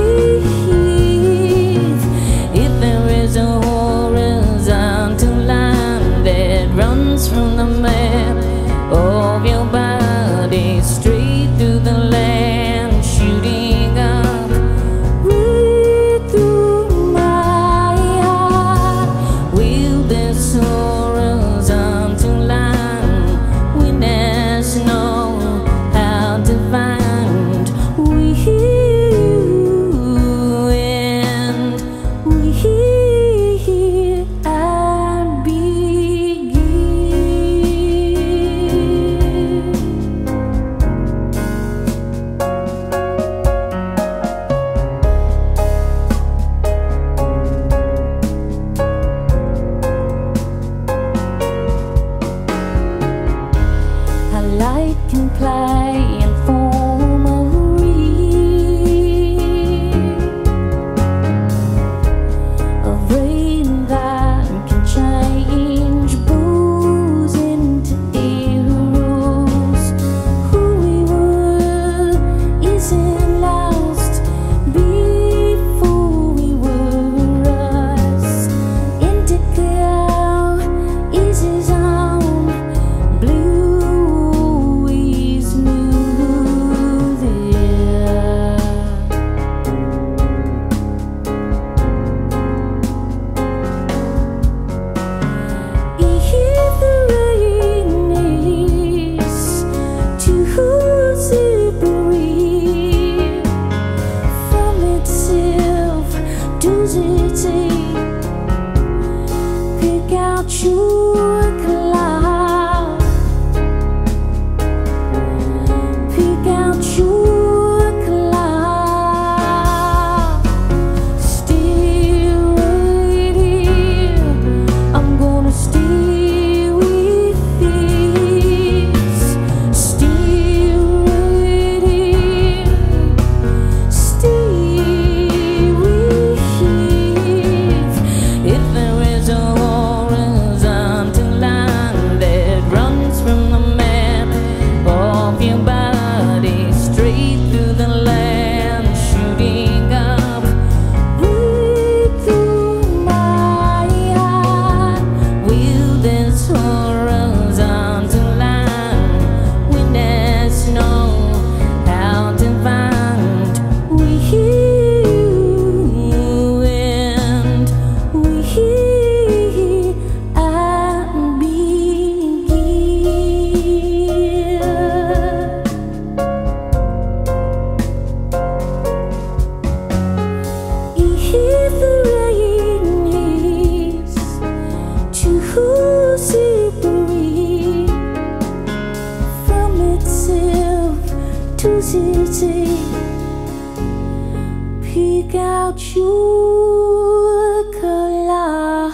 If there is a horizontal line pick out your color.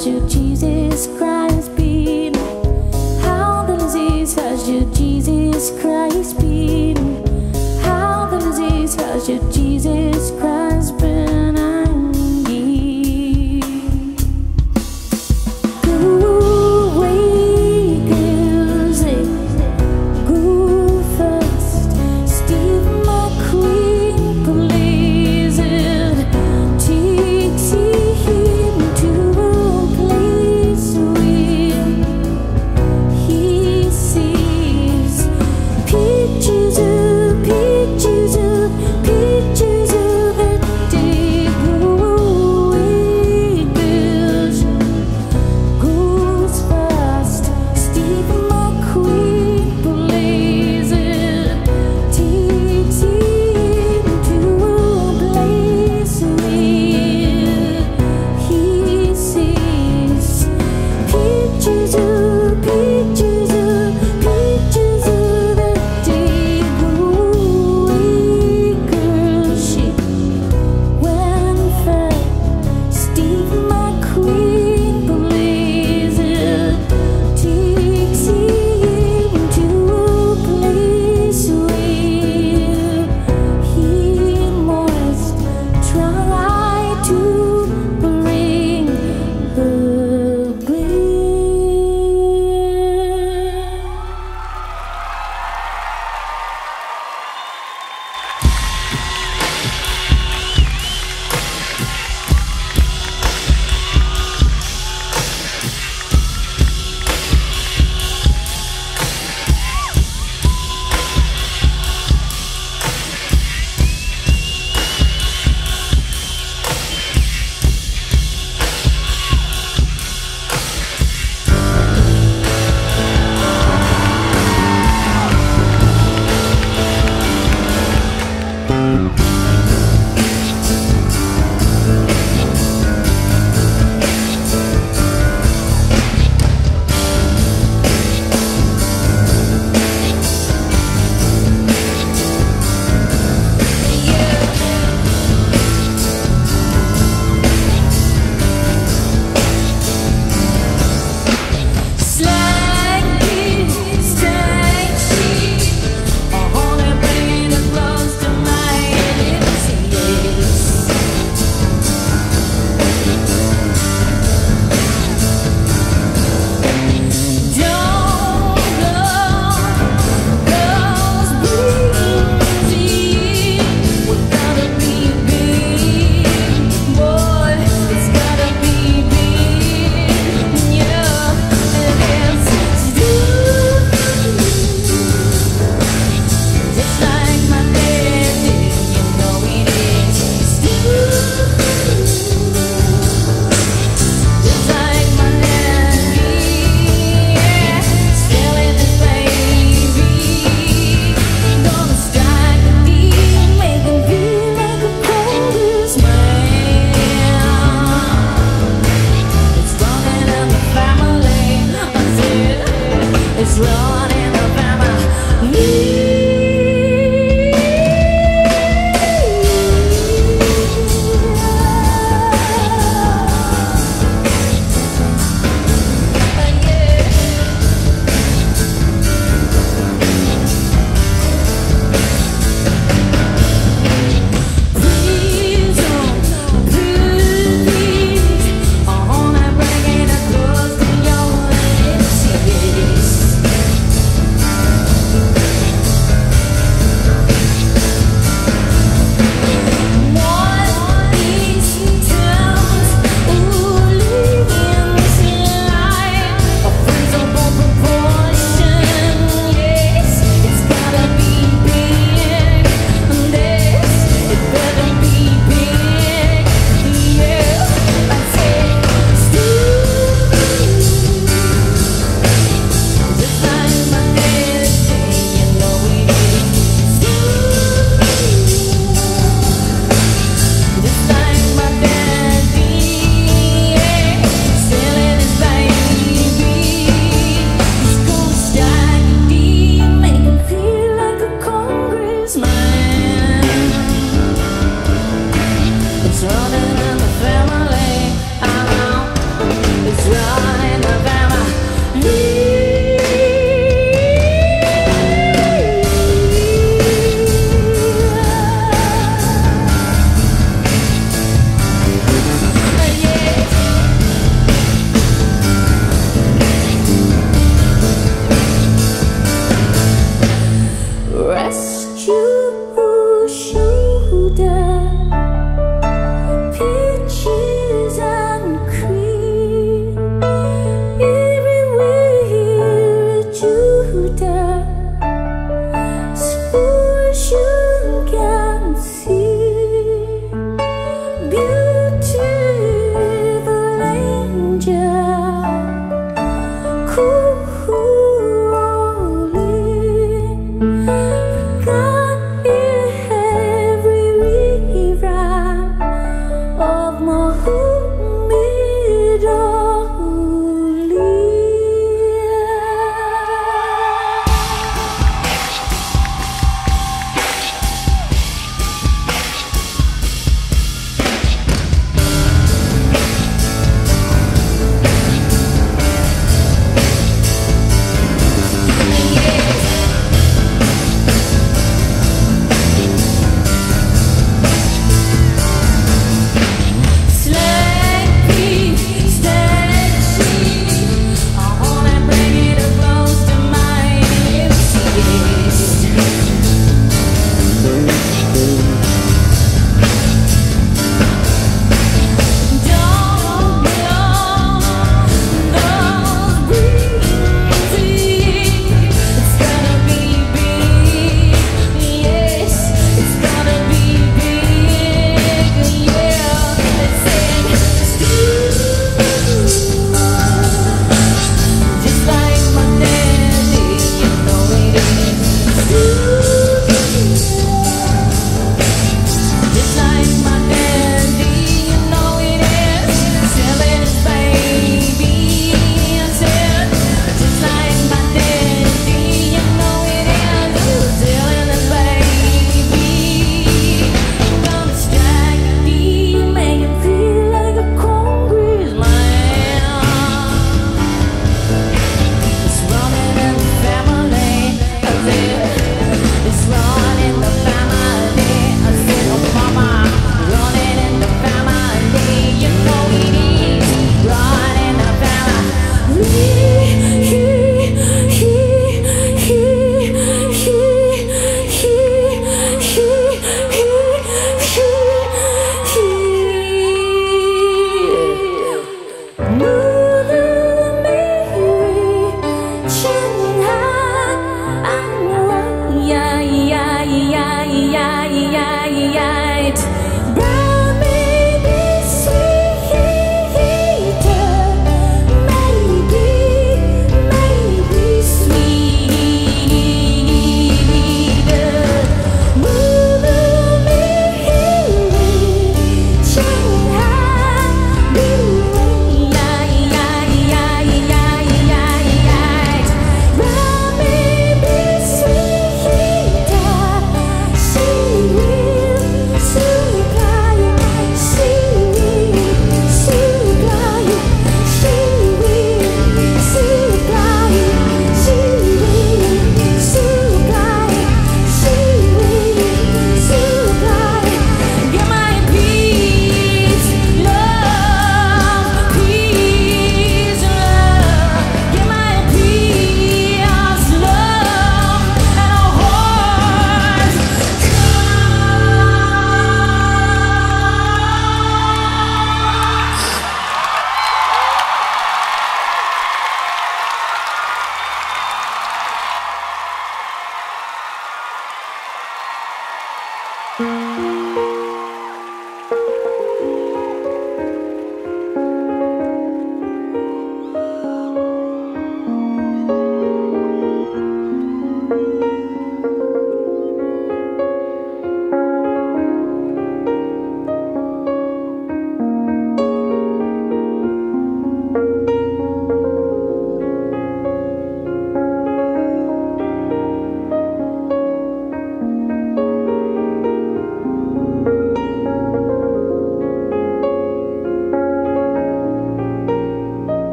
has your Jesus Christ been? How the disease has your Jesus Christ been? How the disease has your Jesus Christ been? And ye go away, girls, go first. Steve McQueen plays it, takes him to a place we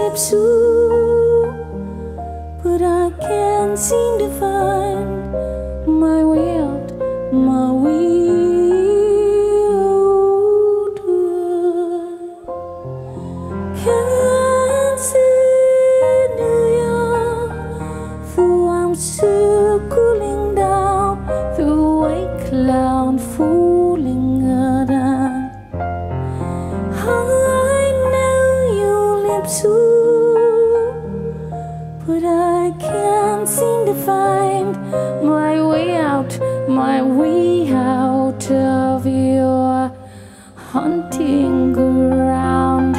lips, ooh, but I can't seem to find my way out, my way out. Can't see New York, though I'm still cooling down through a cloud fooling around. I know your lips, ooh, but I can't seem to find my way out of your hunting ground.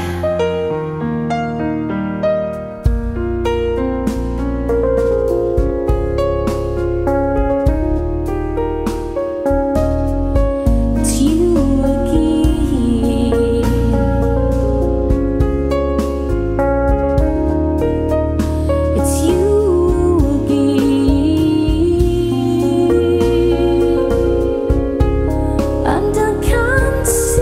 It's you again. It's you again. And I can't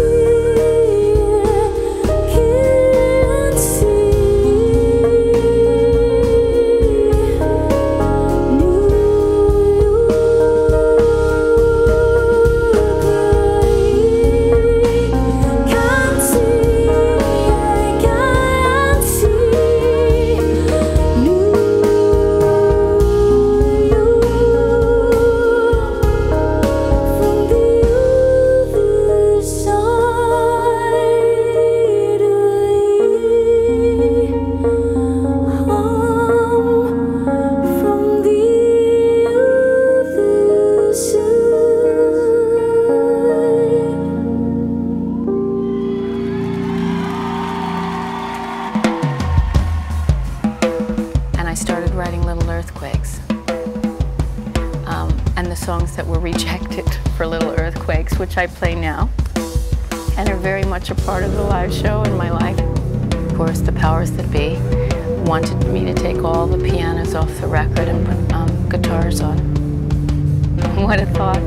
songs that were rejected for Little Earthquakes, which I play now and are very much a part of the live show in my life. Of course, the powers that be wanted me to take all the pianos off the record and put guitars on. What a thought.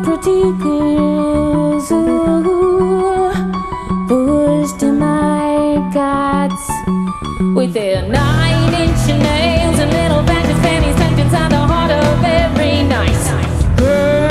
pretty girls, ooh, pushed in my guts with their 9-inch nails and little badges, panties tucked inside the heart of every nice girl.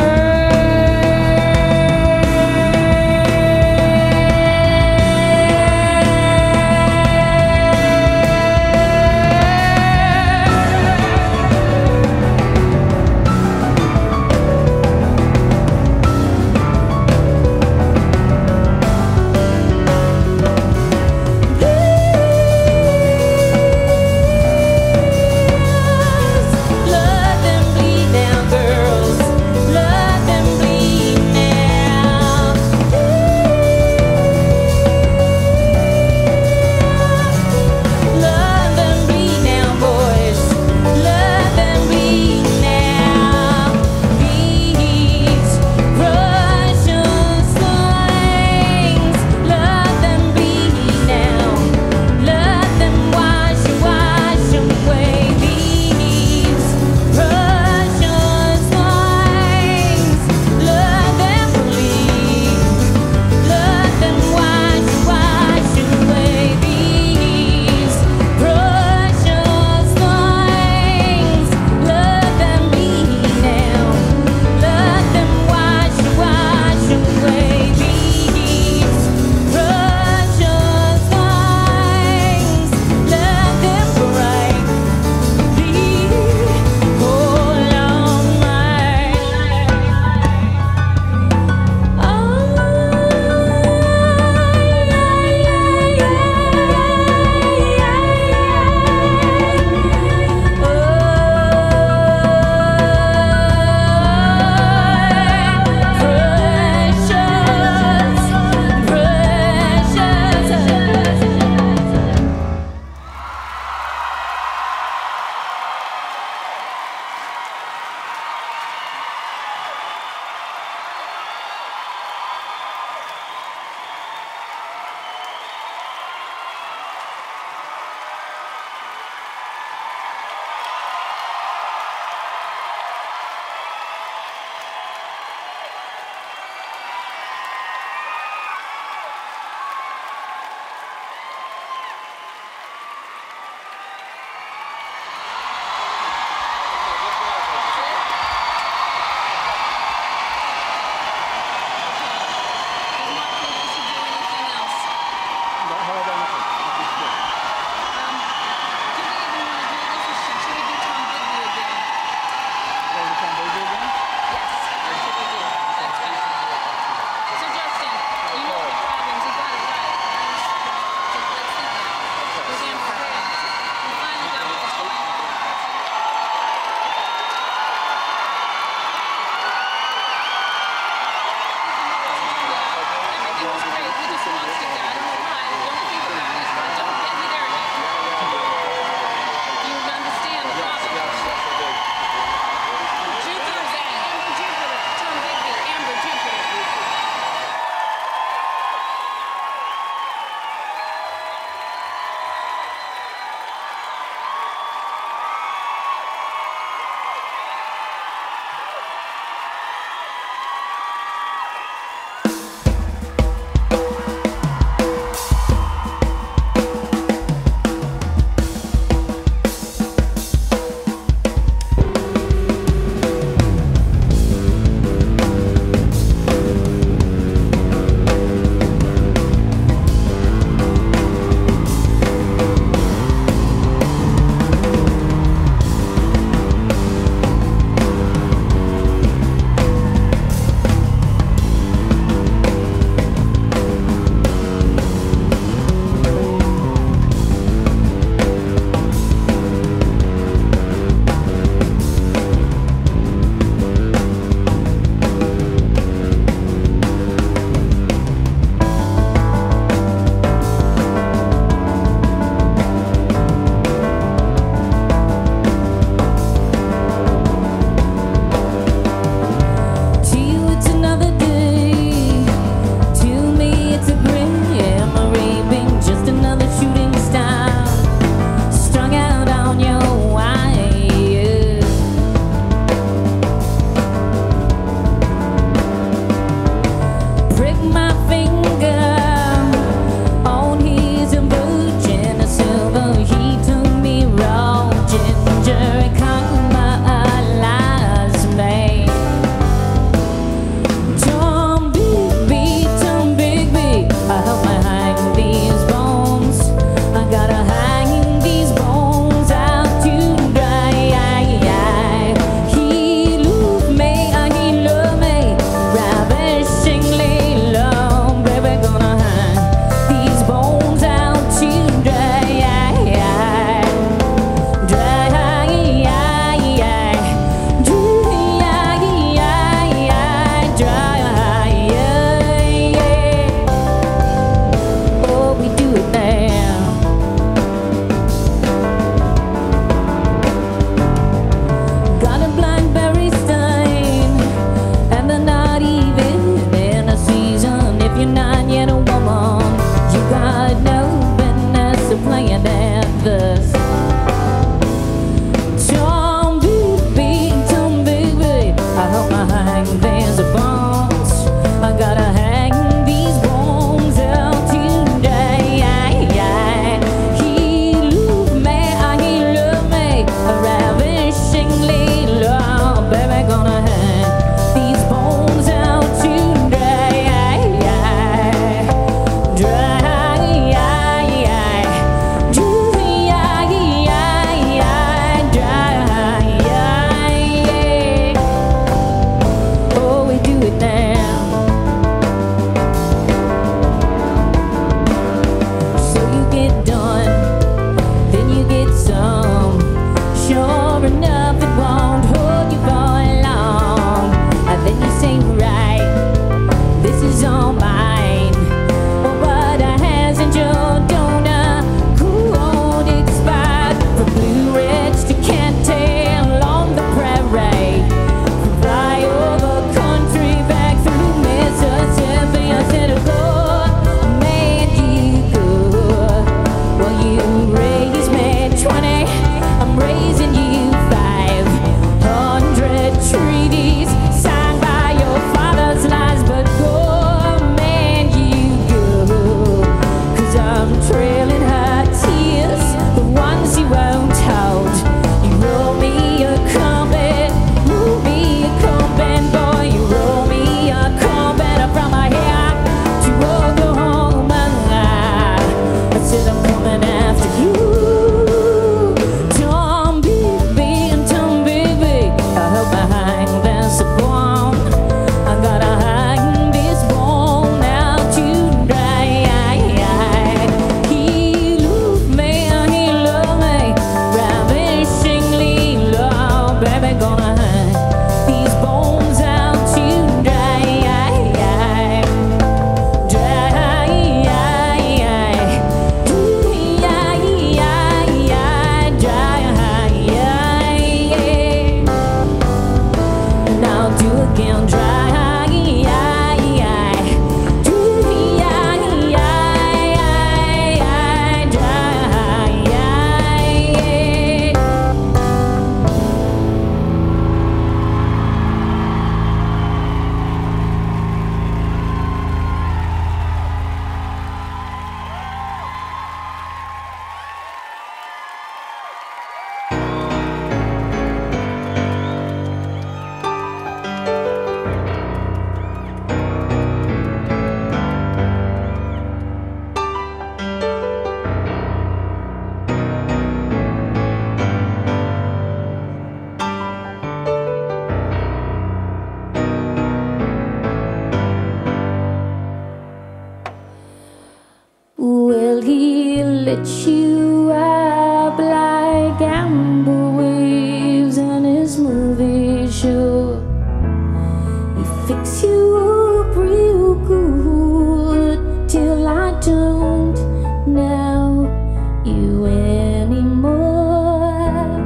you up like amber waves in his movie show. He fix you up real good till I don't know you anymore.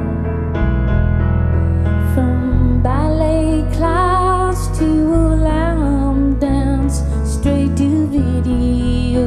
From ballet class to a lamb dance, straight to video.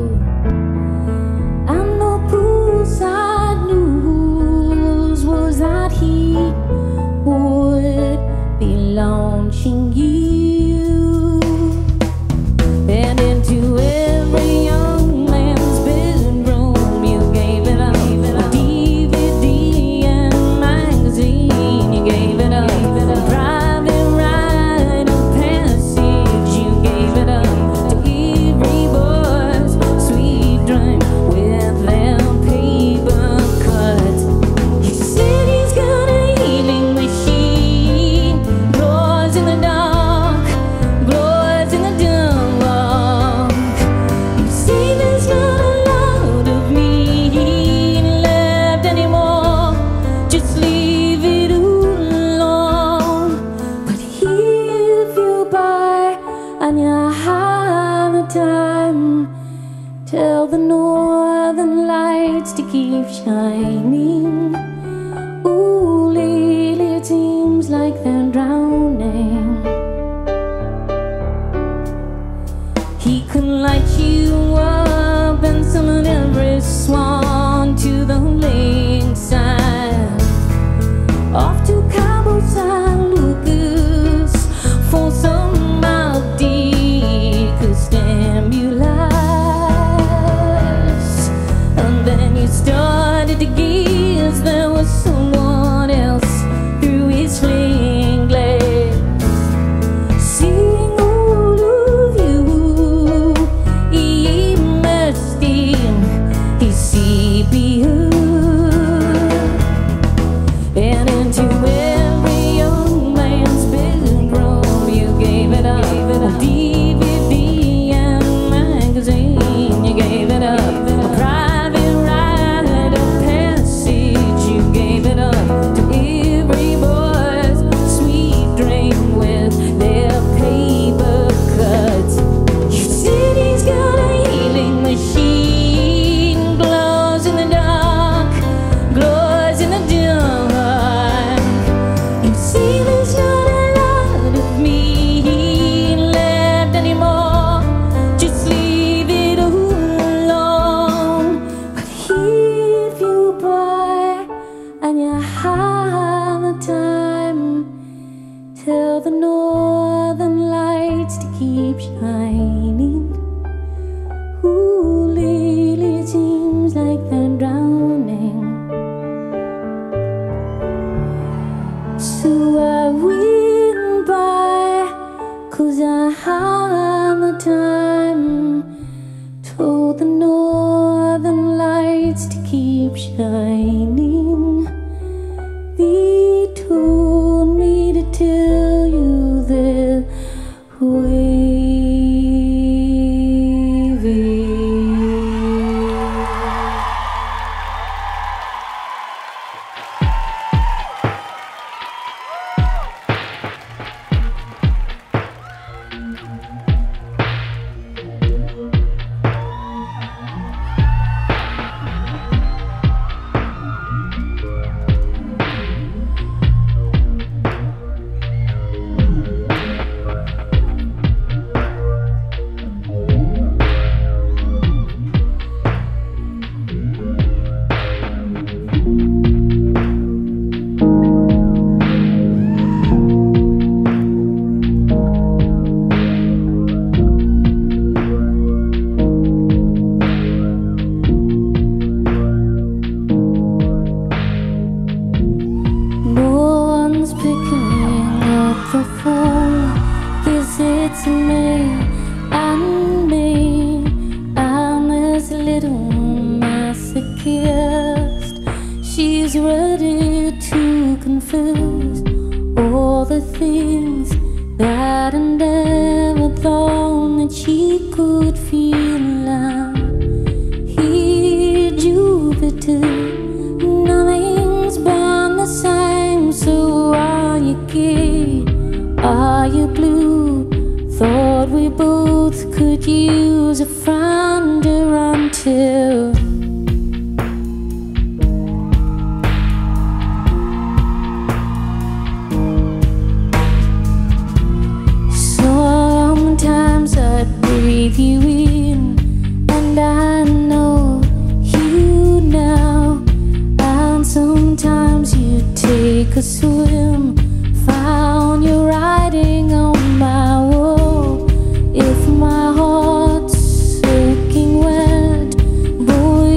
And the poolside news was that he would be launching you. And into every young man's bedroom you gave it up. DVD and magazine you gave it up. Private rite of passage you gave it up. To every boy's sweet dream with their paper cuts. He said he's got a healing machine, glows in the dark, glows in the dark. You see there's not a lot of me left anymore, just leave it alone. But if you buy and you have the time, tell the northern lights to keep shining. Ooh, lately it seems like they're drowning. He can light you up and summon every swan to the lakeside, off to Cabo San Lucas for some Maldica stimulus. And then you started to gaze, there was someone else through his sling glass, seeing all of you. He immersed in his CPU. And into every young man's bedroom you gave it up. DVD and magazine you gave it up. A private rite of passage you gave it up. To every boy's sweet dream with their paper cuts. You said he's got a healing machine, glows in the dark, glows in the dark. You see there's not a lot of me left anymore, just leave it alone. But if you buy and you have the time, tell the northern lights to keep shining. Ooh, lately it seems like they're drowning. So I went by, 'cause I had the time, told the northern lights to keep shining. They told me to tell you they're waving. She could feel love. He'd you too. Nothing's been the same, so are you gay? Are you blue? Thought we both could use a friend to run to. Sometimes I breathe you in, and I know you now. And sometimes you take a swim, found you writing on my wall. If my heart's soaking wet, boy,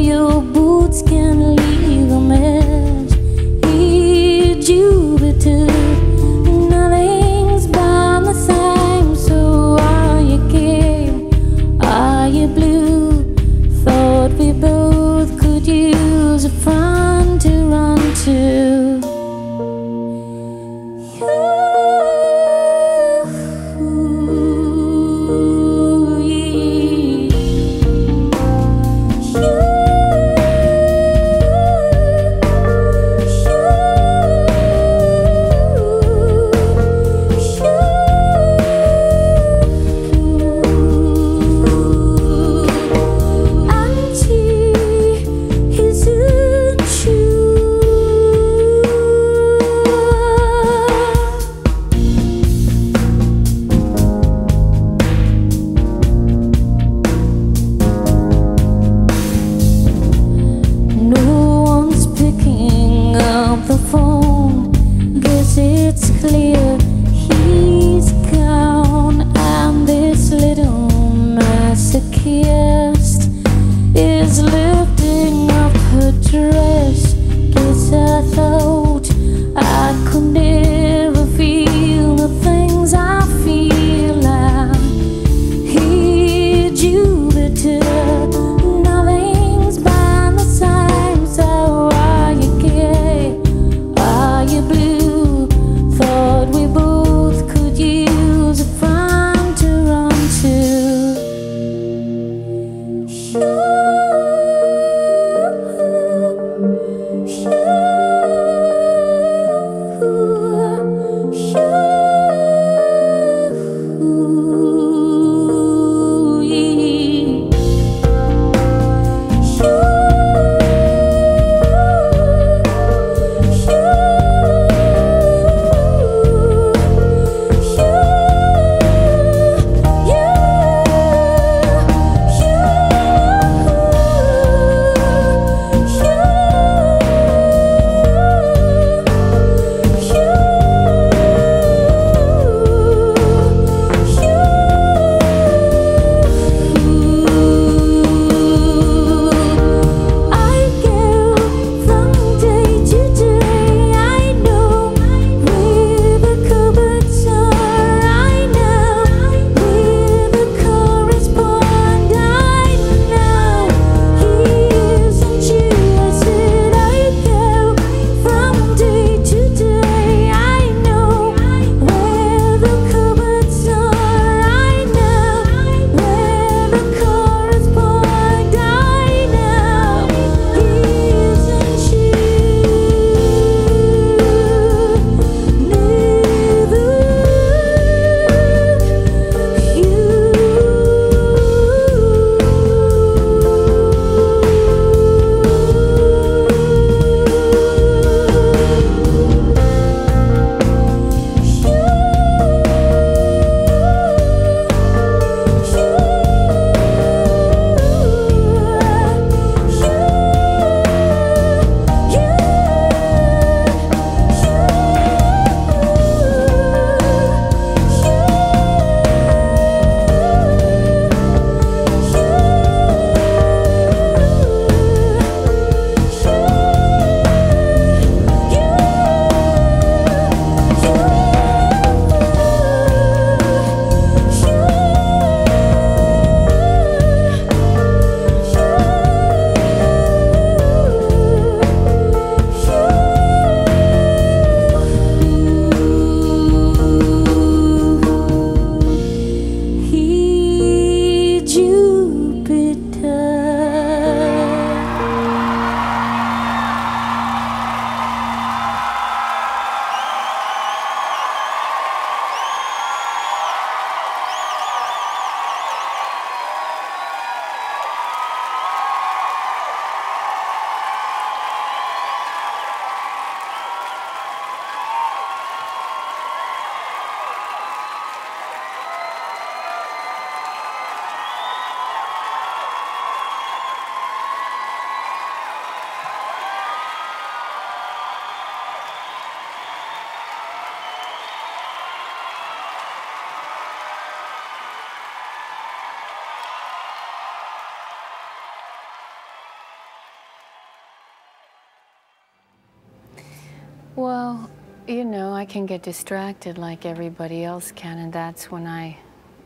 Well, you know, I can get distracted like everybody else can, and that's when I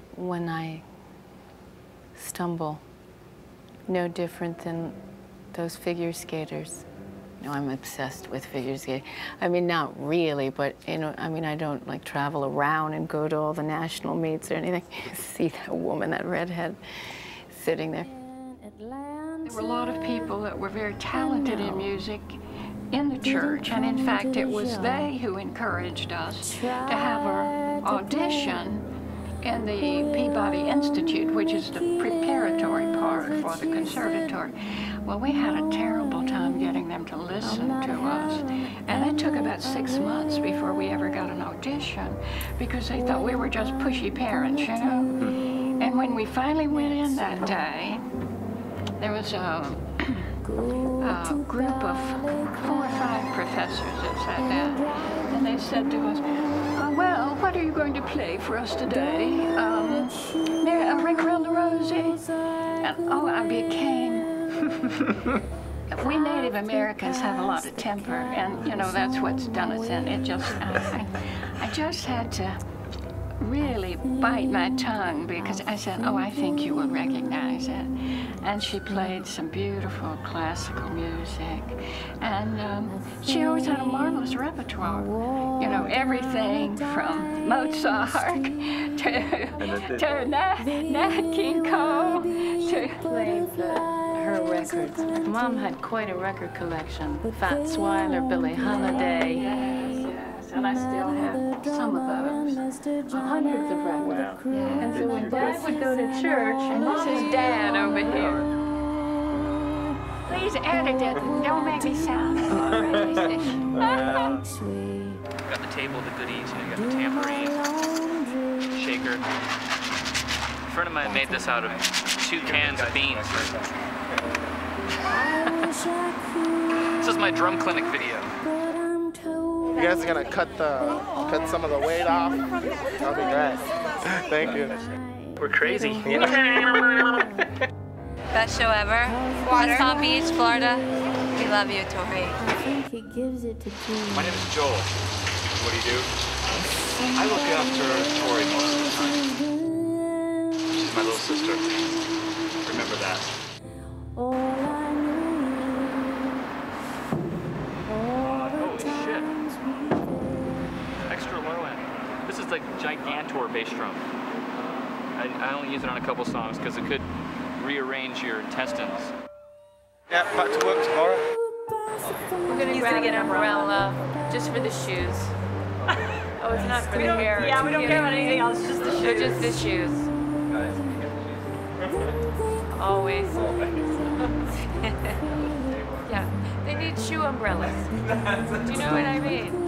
stumble. No different than those figure skaters. You know, I'm obsessed with figure skating. I mean, not really, but, you know, I mean, I don't, like, travel around and go to all the national meets or anything. See that woman, that redhead, sitting there. There were a lot of people that were very talented in music in the church, and in fact, it was they who encouraged us to have our audition in the Peabody Institute, which is the preparatory part for the conservatory. Well, we had a terrible time getting them to listen to us, and it took about 6 months before we ever got an audition, because they thought we were just pushy parents, you know? And when we finally went in that day, there was a group of 4 or 5 professors that sat down, and they said to us, well, what are you going to play for us today? A Ring Around the Rosie? And oh, I became... We Native Americans have a lot of temper, and, you know, that's what's done us in. It just... I just had to really bite my tongue, because I said, oh, I think you will recognize it. And she played some beautiful classical music, and she always had a marvelous repertoire. You know, everything from Mozart to Nat King Cole to Her records. Mom had quite a record collection. Fats Wyler, Billie Holiday. Yes, and I still have some of those. Hundreds of records. Wow. Yeah. And so when Dad would go to church, and this is Dad over here. Please edit it. Don't make me sound racist. Got the table, the goodies, you got the tambourine, shaker. A friend of mine made this out of 2 cans of beans. This is my drum clinic video. You guys are gonna cut some of the weight off? That'll be great. Thank you. We're crazy. Best show ever. West Palm Beach, Florida. We love you, Tori. My name is Joel. What do you do? I look after Tori most of the time. She's my little sister. Remember that. Extra low end. This is like Gigantor bass drum. I only use it on a couple songs because it could rearrange your intestines. Yeah, back to work tomorrow. He's gonna get an umbrella just for the shoes. Oh, it's not for the hair. Yeah, we don't care about anything else, just the shoes. They're just the shoes. Always. Yeah, they need shoe umbrellas. Do you know what I mean?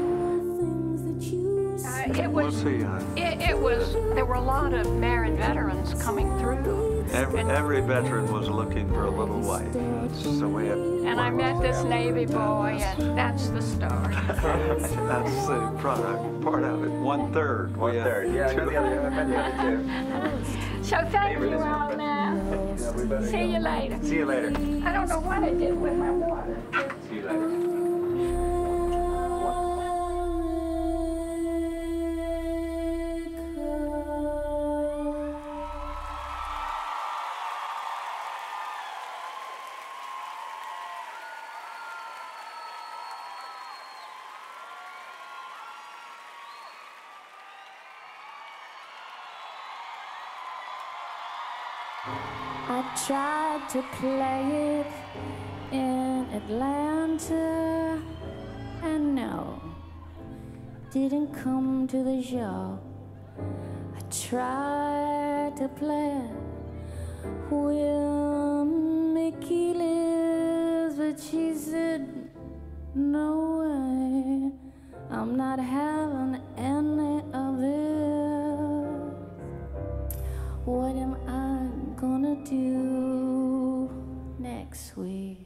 There were a lot of married veterans coming through. Every veteran was looking for a little wife. That's the way it worked. And I met this Navy boy, and that's the story. That's the part of it. 1/3. 1/3. Yeah, I met the other two. So thank you all now. See you later. See you later. I don't know what I did with my water. See you later. I tried to play it in Atlanta, and no, didn't come to the show. I tried to play it where Mickey lives, but she said, no way, I'm not having any of this. What am I gonna do next week?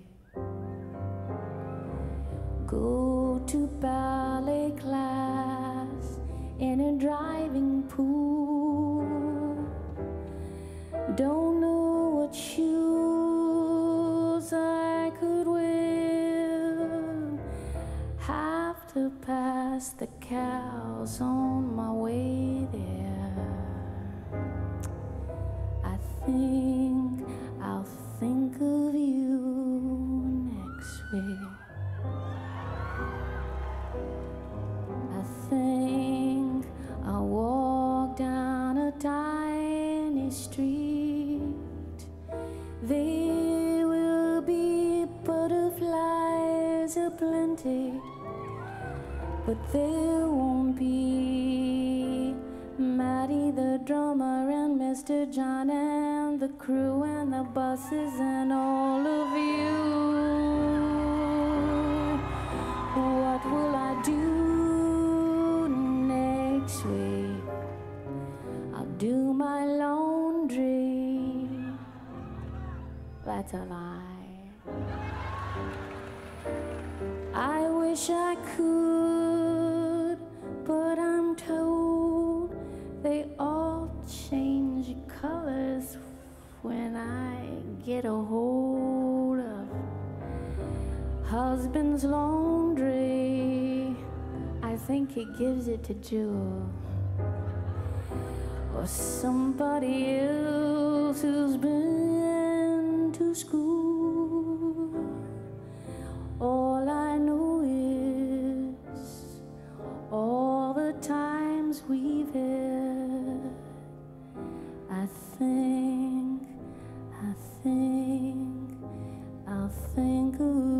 Go to ballet class in a driving pool. Don't know what shoes I could wear. Have to pack past the cows on my way there. I think I'll think of you next week. I think I'll walk down a tiny street. There will be butterflies aplenty, but there won't be Maddie the drummer and Mr. John and the crew and the buses and all of you. What will I do next week? I'll do my laundry. That's a lie. I wish I could, but I'm told they all change colors when I get a hold of husband's laundry. I think he gives it to Jewel or somebody else who's been to school. All I know is all the times we've had. I think I'll think of